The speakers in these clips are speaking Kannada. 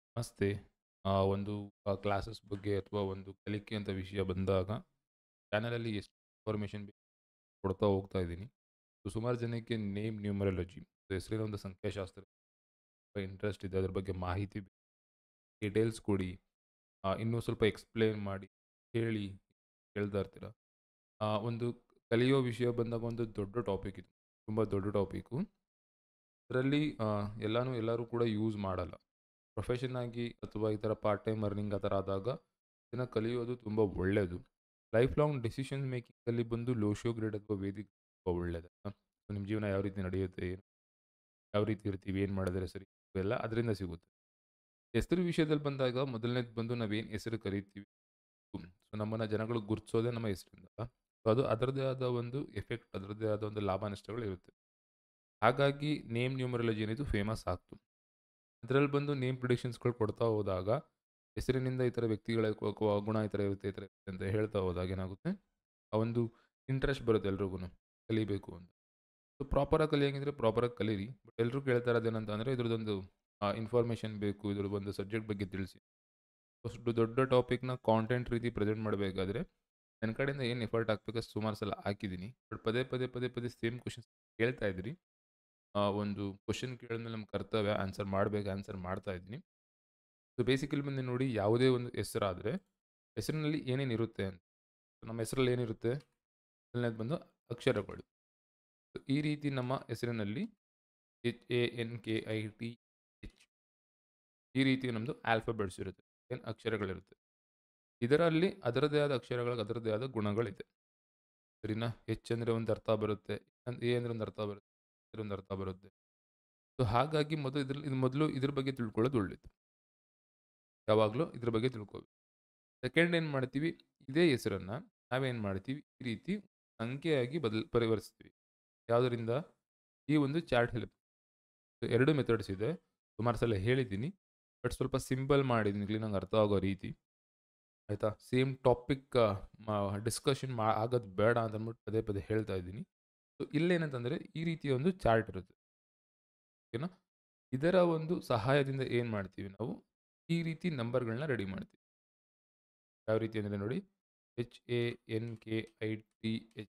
ನಮಸ್ತೆ. ಒಂದು ಕ್ಲಾಸಸ್ ಬಗ್ಗೆ ಅಥವಾ ಒಂದು ಕಲಿಕೆ ಅಂತ ವಿಷಯ ಬಂದಾಗ ಚಾನಲಲ್ಲಿ ಎಷ್ಟು ಇನ್ಫಾರ್ಮೇಷನ್ ಕೊಡ್ತಾ ಹೋಗ್ತಾ ಇದ್ದೀನಿ. ಸುಮಾರು ಜನಕ್ಕೆ ನೇಮ್ ನ್ಯೂಮರಾಲಜಿ ಹೆಸರಿನ ಒಂದು ಸಂಖ್ಯಾಶಾಸ್ತ್ರ ಇಂಟ್ರೆಸ್ಟ್ ಇದೆ. ಅದ್ರ ಬಗ್ಗೆ ಮಾಹಿತಿ ಡೀಟೇಲ್ಸ್ ಕೊಡಿ, ಇನ್ನೂ ಸ್ವಲ್ಪ ಎಕ್ಸ್‌ಪ್ಲೇನ್ ಮಾಡಿ, ಹೇಳಿ ಕೇಳ್ತಾ ಇರ್ತೀರ. ಒಂದು ಕಲಿಯೋ ವಿಷಯ ಬಂದಾಗ ಒಂದು ದೊಡ್ಡ ಟಾಪಿಕ್ ಇದು. ತುಂಬ ದೊಡ್ಡ ಟಾಪಿಕ್ಕು. ಅದರಲ್ಲಿ ಎಲ್ಲರೂ ಕೂಡ ಯೂಸ್ ಮಾಡಲ್ಲ. ಪ್ರೊಫೆಷನ್ ಆಗಿ ಅಥವಾ ಈ ಥರ ಪಾರ್ಟ್ ಟೈಮ್ ಅರ್ನಿಂಗ್ ಆ ಥರ ಆದಾಗ ಇದನ್ನು ಕಲಿಯೋದು ತುಂಬ ಒಳ್ಳೆಯದು. ಲೈಫ್ ಲಾಂಗ್ ಡಿಸಿಷನ್ ಮೇಕಿಂಗಲ್ಲಿ ಬಂದು ಲೋಶಿಯೋ ಗ್ರೇಡ್ ಅಥವಾ ವೇದಿಕ್ ತುಂಬ ಒಳ್ಳೆಯದಲ್ಲ. ನಿಮ್ಮ ಜೀವನ ಯಾವ ರೀತಿ ನಡೆಯುತ್ತೆ, ಯಾವ ರೀತಿ ಇರ್ತೀವಿ, ಏನು ಮಾಡಿದ್ರೆ ಸರಿ, ಇವೆಲ್ಲ ಅದರಿಂದ ಸಿಗುತ್ತೆ. ಹೆಸರು ವಿಷಯದಲ್ಲಿ ಬಂದಾಗ ಮೊದಲನೇದು ಬಂದು ನಾವೇನು ಹೆಸರು ಕರಿತೀವಿ, ಸೊ ನಮ್ಮನ್ನು ಜನಗಳು ಗುರುತಿಸೋದೇ ನಮ್ಮ ಹೆಸರಿಂದ. ಸೊ ಅದು ಅದರದ್ದೇ ಆದ ಒಂದು ಎಫೆಕ್ಟ್, ಅದರದ್ದೇ ಆದ ಒಂದು ಲಾಭ ನಷ್ಟಗಳು ಇರುತ್ತೆ. ಹಾಗಾಗಿ ನೇಮ್ ನ್ಯೂಮರಾಲಜಿ ಏನಿದು ಫೇಮಸ್ ಆಗ್ತು. ಅದರಲ್ಲಿ ಬಂದು ನೇಮ್ ಪ್ರಿಡಿಕ್ಷನ್ಸ್‌ಗಳು ಕೊಡ್ತಾ ಹೋದಾಗ, ಹೆಸರಿನಿಂದ ಈ ಥರ ವ್ಯಕ್ತಿಗಳ ಗುಣ ಈ ಥರ ಇರುತ್ತೆ, ಈ ಥರ ಇರುತ್ತೆ ಅಂತ ಹೇಳ್ತಾ ಹೋದಾಗ ಏನಾಗುತ್ತೆ, ಆ ಒಂದು ಇಂಟ್ರೆಸ್ಟ್ ಬರುತ್ತೆ ಎಲ್ರಿಗೂನು ಕಲಿಬೇಕು ಅಂತ. ಸೊ ಪ್ರಾಪರಾಗಿ ಕಲಿಯಂಗಿದ್ರೆ ಪ್ರಾಪರಾಗಿ ಕಲೀರಿ. ಬಟ್ ಎಲ್ಲರೂ ಕೇಳ್ತಾ ಇರೋದೇನಂತ ಅಂದರೆ ಇದ್ರದ್ದೊಂದು ಇನ್ಫಾರ್ಮೇಷನ್ ಬೇಕು, ಇದ್ರ ಒಂದು ಸಬ್ಜೆಕ್ಟ್ ಬಗ್ಗೆ ತಿಳಿಸಿ. ಅಷ್ಟು ದೊಡ್ಡ ಟಾಪಿಕ್‌ನ ಕಾಂಟೆಂಟ್ ರೀತಿ ಪ್ರೆಸೆಂಟ್ ಮಾಡಬೇಕಾದ್ರೆ ನನ್ನ ಕಡೆಯಿಂದ ಏನು ಎಫರ್ಟ್ ಹಾಕ್ಬೇಕೋ ಸುಮಾರು ಸಲ ಹಾಕಿದ್ದೀನಿ. ಬಟ್ ಪದೇ ಪದೇ ಸೇಮ್ ಕ್ವೆಷನ್ಸ್ ಕೇಳ್ತಾ ಇದ್ರಿ. ಒಂದು ಕ್ವೆಶ್ಚನ್ ಕೇಳಿದ್ಮೇಲೆ ನಮ್ಮ ಕರ್ತವ್ಯ ಆನ್ಸರ್ ಮಾಡಬೇಕು, ಆನ್ಸರ್ ಮಾಡ್ತಾ ಇದ್ದೀನಿ. ಸೊ ಬೇಸಿಕಲಿ ಬಂದು ನೋಡಿ, ಯಾವುದೇ ಒಂದು ಹೆಸರಾದರೆ ಹೆಸರಿನಲ್ಲಿ ಏನೇನಿರುತ್ತೆ ಅಂತ. ನಮ್ಮ ಹೆಸರಲ್ಲಿ ಏನಿರುತ್ತೆ? ಮೊದಲನೇದು ಬಂದು ಅಕ್ಷರಗಳು. ಸೊ ಈ ರೀತಿ ನಮ್ಮ ಹೆಸರಿನಲ್ಲಿ HANKITH ಈ ರೀತಿ ನಮ್ಮದು ಆಲ್ಫಾಬೆಟ್ಸ್ ಇರುತ್ತೆ. ಏನು ಅಕ್ಷರಗಳಿರುತ್ತೆ. ಇದರಲ್ಲಿ ಅದರದ್ದೇ ಆದ ಅಕ್ಷರಗಳಿಗೆ ಅದರದ್ದೇ ಆದ ಗುಣಗಳಿದೆ. ಸರಿನಾ? ಹೆಚ್ ಅಂದರೆ ಒಂದು ಅರ್ಥ ಬರುತ್ತೆ. ಎ ಅಂದರೆ ಒಂದು ಅರ್ಥ ಬರುತ್ತೆ. ಒಂದು ಅರ್ಥ ಬರುತ್ತೆ. ಸೊ ಹಾಗಾಗಿ ಮೊದಲು ಇದ್ರ ಬಗ್ಗೆ ತಿಳ್ಕೊಳ್ಳೋದು ಒಳ್ಳೆಯದು. ಯಾವಾಗಲೂ ಇದ್ರ ಬಗ್ಗೆ ತಿಳ್ಕೋಬೇಕು. ಸೆಕೆಂಡ್ ಏನು ಮಾಡ್ತೀವಿ, ಇದೇ ಹೆಸರನ್ನು ನಾವೇನು ಮಾಡ್ತೀವಿ, ಈ ರೀತಿ ಸಂಖ್ಯೆಯಾಗಿ ಪರಿವರ್ತಿಸ್ತೀವಿ. ಯಾವುದರಿಂದ? ಈ ಒಂದು ಚಾರ್ಟ್ ಹೆಲ್ಪ್. 2 ಮೆಥಡ್ಸ್ ಇದೆ. ಸುಮಾರು ಸಲ ಹೇಳಿದ್ದೀನಿ. ಬಟ್ ಸ್ವಲ್ಪ ಸಿಂಪಲ್ ಮಾಡಿದ್ದೀನಿ ಕ್ಲೀನಾಗಿ ಅರ್ಥ ಆಗೋ ರೀತಿ. ಆಯಿತಾ? ಸೇಮ್ ಟಾಪಿಕ್ ಡಿಸ್ಕಷನ್ ಆಗೋದು ಬೇಡ ಅಂತ ಅಂದ್ಬಿಟ್ಟು ಪದೇ ಹೇಳ್ತಾ ಇದ್ದೀನಿ. ಸೊ ಇಲ್ಲೇನಂತಂದರೆ ಈ ರೀತಿಯ ಒಂದು ಚಾರ್ಟ್ ಇರುತ್ತೆ. ಓಕೆನಾ? ಇದರ ಒಂದು ಸಹಾಯದಿಂದ ಏನು ಮಾಡ್ತೀವಿ ನಾವು, ಈ ರೀತಿ ನಂಬರ್‌ಗಳನ್ನ ರೆಡಿ ಮಾಡ್ತೀವಿ. ಯಾವ ರೀತಿ ಅಂದರೆ ನೋಡಿ, HANKITH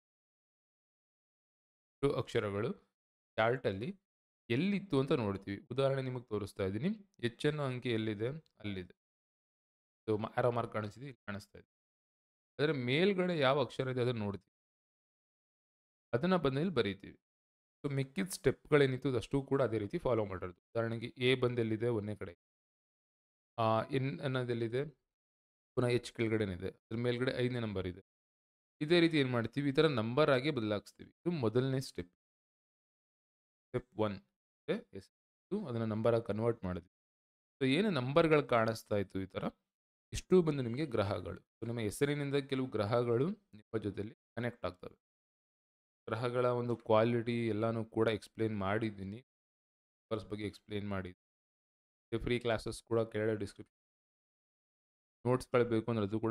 ಅಕ್ಷರಗಳು ಚಾರ್ಟಲ್ಲಿ ಎಲ್ಲಿತ್ತು ಅಂತ ನೋಡ್ತೀವಿ. ಉದಾಹರಣೆ ನಿಮಗೆ ತೋರಿಸ್ತಾ ಇದ್ದೀನಿ. ಎಚ್ ಅನ್ನೋ ಅಂಕೆ ಎಲ್ಲಿದೆ? ಅಲ್ಲಿದೆ. ಸೊ ಆರೋ ಮಾರ್ಕ್ ಕಾಣಿಸ್ತಿದೆ, ಇಲ್ಲಿ ಕಾಣಿಸ್ತಾ ಇದೆ. ಅದರ ಮೇಲ್ಗಡೆ ಯಾವ ಅಕ್ಷರ ಇದೆ ಅದನ್ನು ನೋಡ್ತೀವಿ. ಅದನ್ನ ಬಂದು ಇಲ್ಲಿ ಬರೀತೀವಿ. ಸೊ ಮಿಕ್ಕಿದ ಸ್ಟೆಪ್‌ಗಳೇನಿತ್ತು ಅದಷ್ಟು ಕೂಡ ಅದೇ ರೀತಿ ಫಾಲೋ ಮಾಡಿರೋದು. ಉದಾಹರಣೆಗೆ ಎ ಬಂದು ಎಲ್ಲಿದೆ? ಒಂದನೇ ಕಡೆ. ಎನ್ ಅನ್ನೋದೆಲ್ಲಿದೆ? ಪುನಃ ಎಚ್ ಕೆಳಗಡೆನಿದೆ. ಅದ್ರ ಮೇಲ್ಗಡೆ 5ನೇ ನಂಬರ್ ಇದೆ. ಇದೇ ರೀತಿ ಏನು ಮಾಡ್ತೀವಿ, ಈ ಥರ ನಂಬರ್ ಆಗಿ ಬದಲಾಯಿಸ್ತೀವಿ. ಇದು ಮೊದಲನೇ ಸ್ಟೆಪ್. ಸ್ಟೆಪ್ 1 ಅಂದರೆ ಹೆಸರು, ಅದನ್ನು ನಂಬರ್ ಆಗಿ ಕನ್ವರ್ಟ್ ಮಾಡಿದ್ವಿ. ಸೊ ಏನು ನಂಬರ್‌ಗಳು ಕಾಣಿಸ್ತಾ ಇತ್ತು ಈ ಥರ, ಇಷ್ಟು ಬಂದು ನಿಮಗೆ ಗ್ರಹಗಳು. ಸೊ ನಿಮ್ಮ ಹೆಸರಿನಿಂದ ಕೆಲವು ಗ್ರಹಗಳು ನಿಮ್ಮ ಜೊತೆಲಿ ಕನೆಕ್ಟ್ ಆಗ್ತವೆ. ಗ್ರಹಗಳ ಒಂದು ಕ್ವಾಲಿಟಿ ಎಲ್ಲಾನು ಕೂಡ ಎಕ್ಸ್‌ಪ್ಲೇನ್ ಮಾಡಿದ್ದೀನಿ. ನಂಬರ್ಸ್ ಬಗ್ಗೆ ಎಕ್ಸ್‌ಪ್ಲೇನ್ ಮಾಡಿದ್ದೀನಿ. ಫ್ರೀ ಕ್ಲಾಸಸ್ ಕೂಡ ಕೆಳಗಡೆ ನೋಟ್ಸ್‌ಗಳು ಬೇಕು ಅಂದ್ರೆ ಅದು ಕೂಡ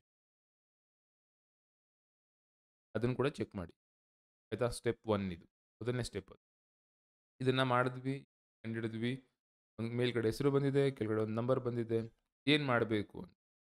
ಅದನ್ನು ಕೂಡ ಚೆಕ್ ಮಾಡಿ. ಆಯಿತಾ? ಸ್ಟೆಪ್ 1 ಇದು. ಮೊದಲನೇ ಸ್ಟೆಪ್ ಅದು. ಇದನ್ನ ಮಾಡಿದ್ವಿ, ಕಂಡಿಡಿದ್ವಿ. ಮೇಲ್ಗಡೆ ಹೆಸರು ಬಂದಿದೆ, ಕೆಳಗಡೆ ಒಂದು ನಂಬರ್ ಬಂದಿದೆ. ಏನು ಮಾಡಬೇಕು?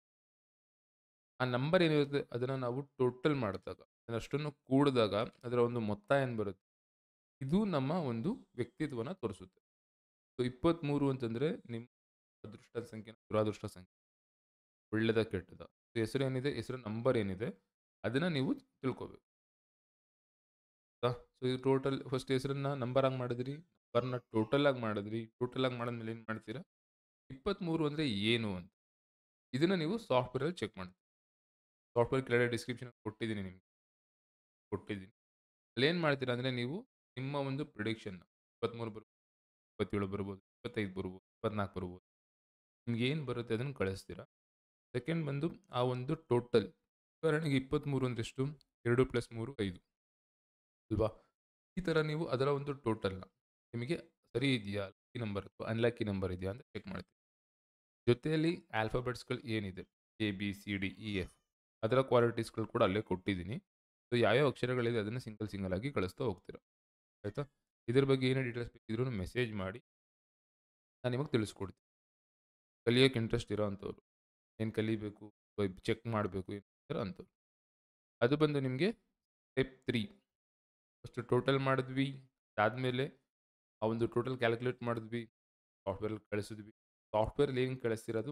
ಆ ನಂಬರ್ ಏನಿರುತ್ತೆ ಅದನ್ನು ನಾವು ಟೋಟಲ್ ಮಾಡಿದಾಗ, ಅದರಷ್ಟನ್ನು ಕೂಡಿದಾಗ ಅದರ ಒಂದು ಮೊತ್ತ ಏನು ಬರುತ್ತೆ, ಇದು ನಮ್ಮ ಒಂದು ವ್ಯಕ್ತಿತ್ವನ ತೋರಿಸುತ್ತೆ. ಸೊ 23 ಅಂತಂದರೆ ನಿಮ್ಮ ಅದೃಷ್ಟದ ಸಂಖ್ಯೆ, ದುರಾದೃಷ್ಟ ಸಂಖ್ಯೆ, ಒಳ್ಳೆಯದ ಕೆಟ್ಟದ. ಹೆಸರು ಏನಿದೆ, ಹೆಸರು ನಂಬರ್ ಏನಿದೆ ಅದನ್ನು ನೀವು ತಿಳ್ಕೋಬೇಕು. ಸೊ ಇದು ಟೋಟಲ್ ಫಸ್ಟ್ ಹೆಸರನ್ನ ನಂಬರ್ ಆಗಿ ಮಾಡಿದ್ರಿ, ನಂಬರ್ನ ಟೋಟಲ್ ಆಗಿ ಮಾಡಿದ್ರಿ. ಟೋಟಲ್ ಆಗಿ ಮಾಡಿದ್ಮೇಲೆ ಏನು ಮಾಡ್ತೀರಾ? 23 ಅಂದರೆ ಏನು ಅಂತ ಇದನ್ನು ನೀವು ಸಾಫ್ಟ್ವೇರಲ್ಲಿ ಚೆಕ್ ಮಾಡಿ. ಸಾಫ್ಟ್ವೇರ್ ಕೆಳಗಡೆ ಡಿಸ್ಕ್ರಿಪ್ಷನ್ ಕೊಟ್ಟಿದ್ದೀನಿ ನಿಮಗೆ, ಕೊಟ್ಟಿದ್ದೀನಿ. ಅಲ್ಲೇನು ಮಾಡ್ತೀರಾ ಅಂದರೆ ನೀವು ನಿಮ್ಮ ಒಂದು ಪ್ರಿಡಿಕ್ಷನ್ 23 ಬರ್ಬೋದು, 27 ಬರ್ಬೋದು, 25 ಬರ್ಬೋದು, 24 ಬರ್ಬೋದು. ನಿಮ್ಗೆ ಏನು ಬರುತ್ತೆ ಅದನ್ನು ಕಳಿಸ್ತೀರಾ. ಸೆಕೆಂಡ್ ಬಂದು ಆ ಒಂದು ಟೋಟಲ್. ಉದಾಹರಣೆಗೆ 23 ಅಂದ್ರೆ ಎಷ್ಟು? 2 + 3 5 ಅಲ್ವಾ? ಈ ಥರ ನೀವು ಅದರ ಒಂದು ಟೋಟಲ್‌ನ ನಿಮಗೆ ಸರಿ ಇದೆಯಾ? ಲಕ್ಕಿ ನಂಬರ್ ಅಥವಾ ಅನ್‌ಲಕ್ಕಿ ನಂಬರ್ ಇದೆಯಾ ಅಂತ ಚೆಕ್ ಮಾಡ್ತೀವಿ. ಜೊತೆಯಲ್ಲಿ ಆಲ್ಫಾಬೆಟ್ಸ್‌ಗಳು ಏನಿದೆ, A, B, C, D, E, F ಅದರ ಕ್ವಾಲಿಟೀಸ್‌ಗಳು ಕೂಡ ಅಲ್ಲೇ ಕೊಟ್ಟಿದ್ದೀನಿ. ಸೊ ಯಾವ್ಯಾವ ಅಕ್ಷರಗಳಿದೆ ಅದನ್ನು ಸಿಂಗಲ್ ಆಗಿ ಕಳಿಸ್ತಾ ಹೋಗ್ತೀರಾ. ಆಯಿತಾ? ಇದ್ರ ಬಗ್ಗೆ ಏನೇ ಡೀಟೇಲ್ಸ್ ಬೇಕಿದ್ರೂ ಮೆಸೇಜ್ ಮಾಡಿ, ನಾನು ನಿಮಗೆ ತಿಳಿಸ್ಕೊಡ್ತೀನಿ. ಕಲಿಯೋಕ್ಕೆ ಇಂಟ್ರೆಸ್ಟ್ ಇರೋ ಅಂಥವ್ರು. ಏನು ಕಲಿಬೇಕು, ಚೆಕ್ ಮಾಡಬೇಕು ಇರೋ ಅಂಥವ್ರು. ಅದು ಬಂದು ನಿಮಗೆ ಸ್ಟೆಪ್ 3. ಫಸ್ಟ್ ಟೋಟಲ್ ಮಾಡಿದ್ವಿ. ಅದಾದಮೇಲೆ ಆ ಒಂದು ಟೋಟಲ್ ಕ್ಯಾಲ್ಕುಲೇಟ್ ಮಾಡಿದ್ವಿ. ಸಾಫ್ಟ್‌ವೇರಲ್ಲಿ ಕಳಿಸಿದ್ವಿ. ಸಾಫ್ಟ್‌ವೇರಲ್ಲಿ ಏನು ಕಳಿಸ್ತಿರೋದು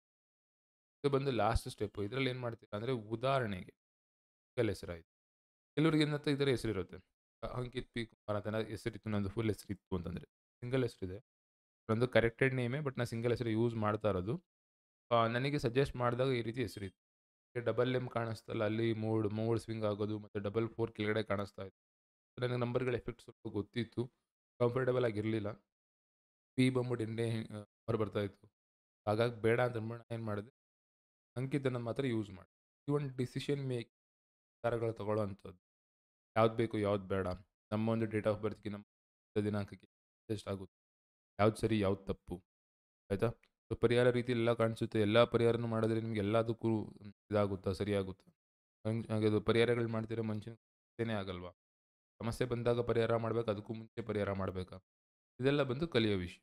ಇದು ಬಂದು ಲಾಸ್ಟ್ ಸ್ಟೆಪ್ಪು. ಇದರಲ್ಲಿ ಏನು ಮಾಡ್ತೀರಾ ಅಂದರೆ ಉದಾಹರಣೆಗೆ ಸಿಂಗಲ್ ಹೆಸರಾಯ್ತು. ಕೆಲವ್ರಿಗೆ ಏನಂತ ಇದರ ಹೆಸರಿರುತ್ತೆ. ಅಂಕಿತ್ ಪಿ ಕುಮಾರ್ ಅಂತ ಹೆಸರಿತ್ತು, ನಂದು ಫುಲ್ ಹೆಸರಿತ್ತು ಅಂತಂದರೆ. ಸಿಂಗಲ್ ಹೆಸರಿದೆ. ನಂದು ಕರೆಕ್ಟೆಡ್ ನೇಮೇ, ಬಟ್ ನಾನು ಸಿಂಗಲ್ ಹೆಸರು ಯೂಸ್ ಮಾಡ್ತಾ ಇರೋದು. ನನಗೆ ಸಜೆಸ್ಟ್ ಮಾಡಿದಾಗ ಈ ರೀತಿ ಹೆಸರಿತ್ತು. ಡಬಲ್ ಎಮ್ ಕಾಣಿಸ್ತಲ್ಲ, ಅಲ್ಲಿ ಮೋಡ್ ಸ್ವಿಂಗ್ ಆಗೋದು ಮತ್ತು 4 ಕೆಳಗಡೆ ಕಾಣಿಸ್ತಾ ಇತ್ತು. ನನಗೆ ನಂಬರ್ಗಳ ಎಫೆಕ್ಟ್ ಸ್ವಲ್ಪ ಗೊತ್ತಿತ್ತು. ಕಂಫರ್ಟಬಲ್ ಆಗಿರಲಿಲ್ಲ. ಪಿ ಬಂದ್ಬಿಟ್ಟು ಎಣ್ಣೆ ಬರ್ತಾ ಇತ್ತು. ಹಾಗಾಗಿ ಬೇಡ ಅಂತ ಅಂದ್ಬಿಟ್ಟು ನಾನು ಏನು ಮಾಡಿದೆ, ಅಂಕಿತನ ಮಾತ್ರ ಯೂಸ್ ಮಾಡಿ. ಈ ಒಂದು ಡಿಸಿಷನ್ ನಿರ್ಧಾರಗಳು ತಗೊಳ್ಳೋವಂಥದ್ದು. ಯಾವ್ದು ಬೇಕು, ಯಾವ್ದು ಬೇಡ. ನಮ್ಮ ಒಂದು ಡೇಟ್ ಆಫ್ ಬರ್ತ್‌ಗೆ, ನಮ್ಮ ದಿನಾಂಕಕ್ಕೆ ಅಡ್ಜಸ್ಟ್ ಆಗುತ್ತೆ. ಯಾವ್ದು ಸರಿ, ಯಾವ್ದು ತಪ್ಪು. ಆಯಿತಾ? ಸೊ ಪರಿಹಾರ ರೀತಿ ಎಲ್ಲ ಕಾಣಿಸುತ್ತೆ. ಎಲ್ಲ ಪರಿಹಾರನೂ ಮಾಡಿದ್ರೆ ನಿಮ್ಗೆ ಎಲ್ಲದಕ್ಕೂ ಇದಾಗುತ್ತಾ, ಸರಿಯಾಗುತ್ತಾ? ಹಾಗೆ ಅದು ಪರಿಹಾರಗಳು ಮಾಡ್ತಿರೋ ಮನುಷ್ಯನೇ ಆಗಲ್ವಾ? ಸಮಸ್ಯೆ ಬಂದಾಗ ಪರಿಹಾರ ಮಾಡ್ಬೇಕು, ಅದಕ್ಕೂ ಮುಂಚೆ ಪರಿಹಾರ ಮಾಡಬೇಕಾ? ಇದೆಲ್ಲ ಬಂದು ಕಲಿಯೋ ವಿಷಯ.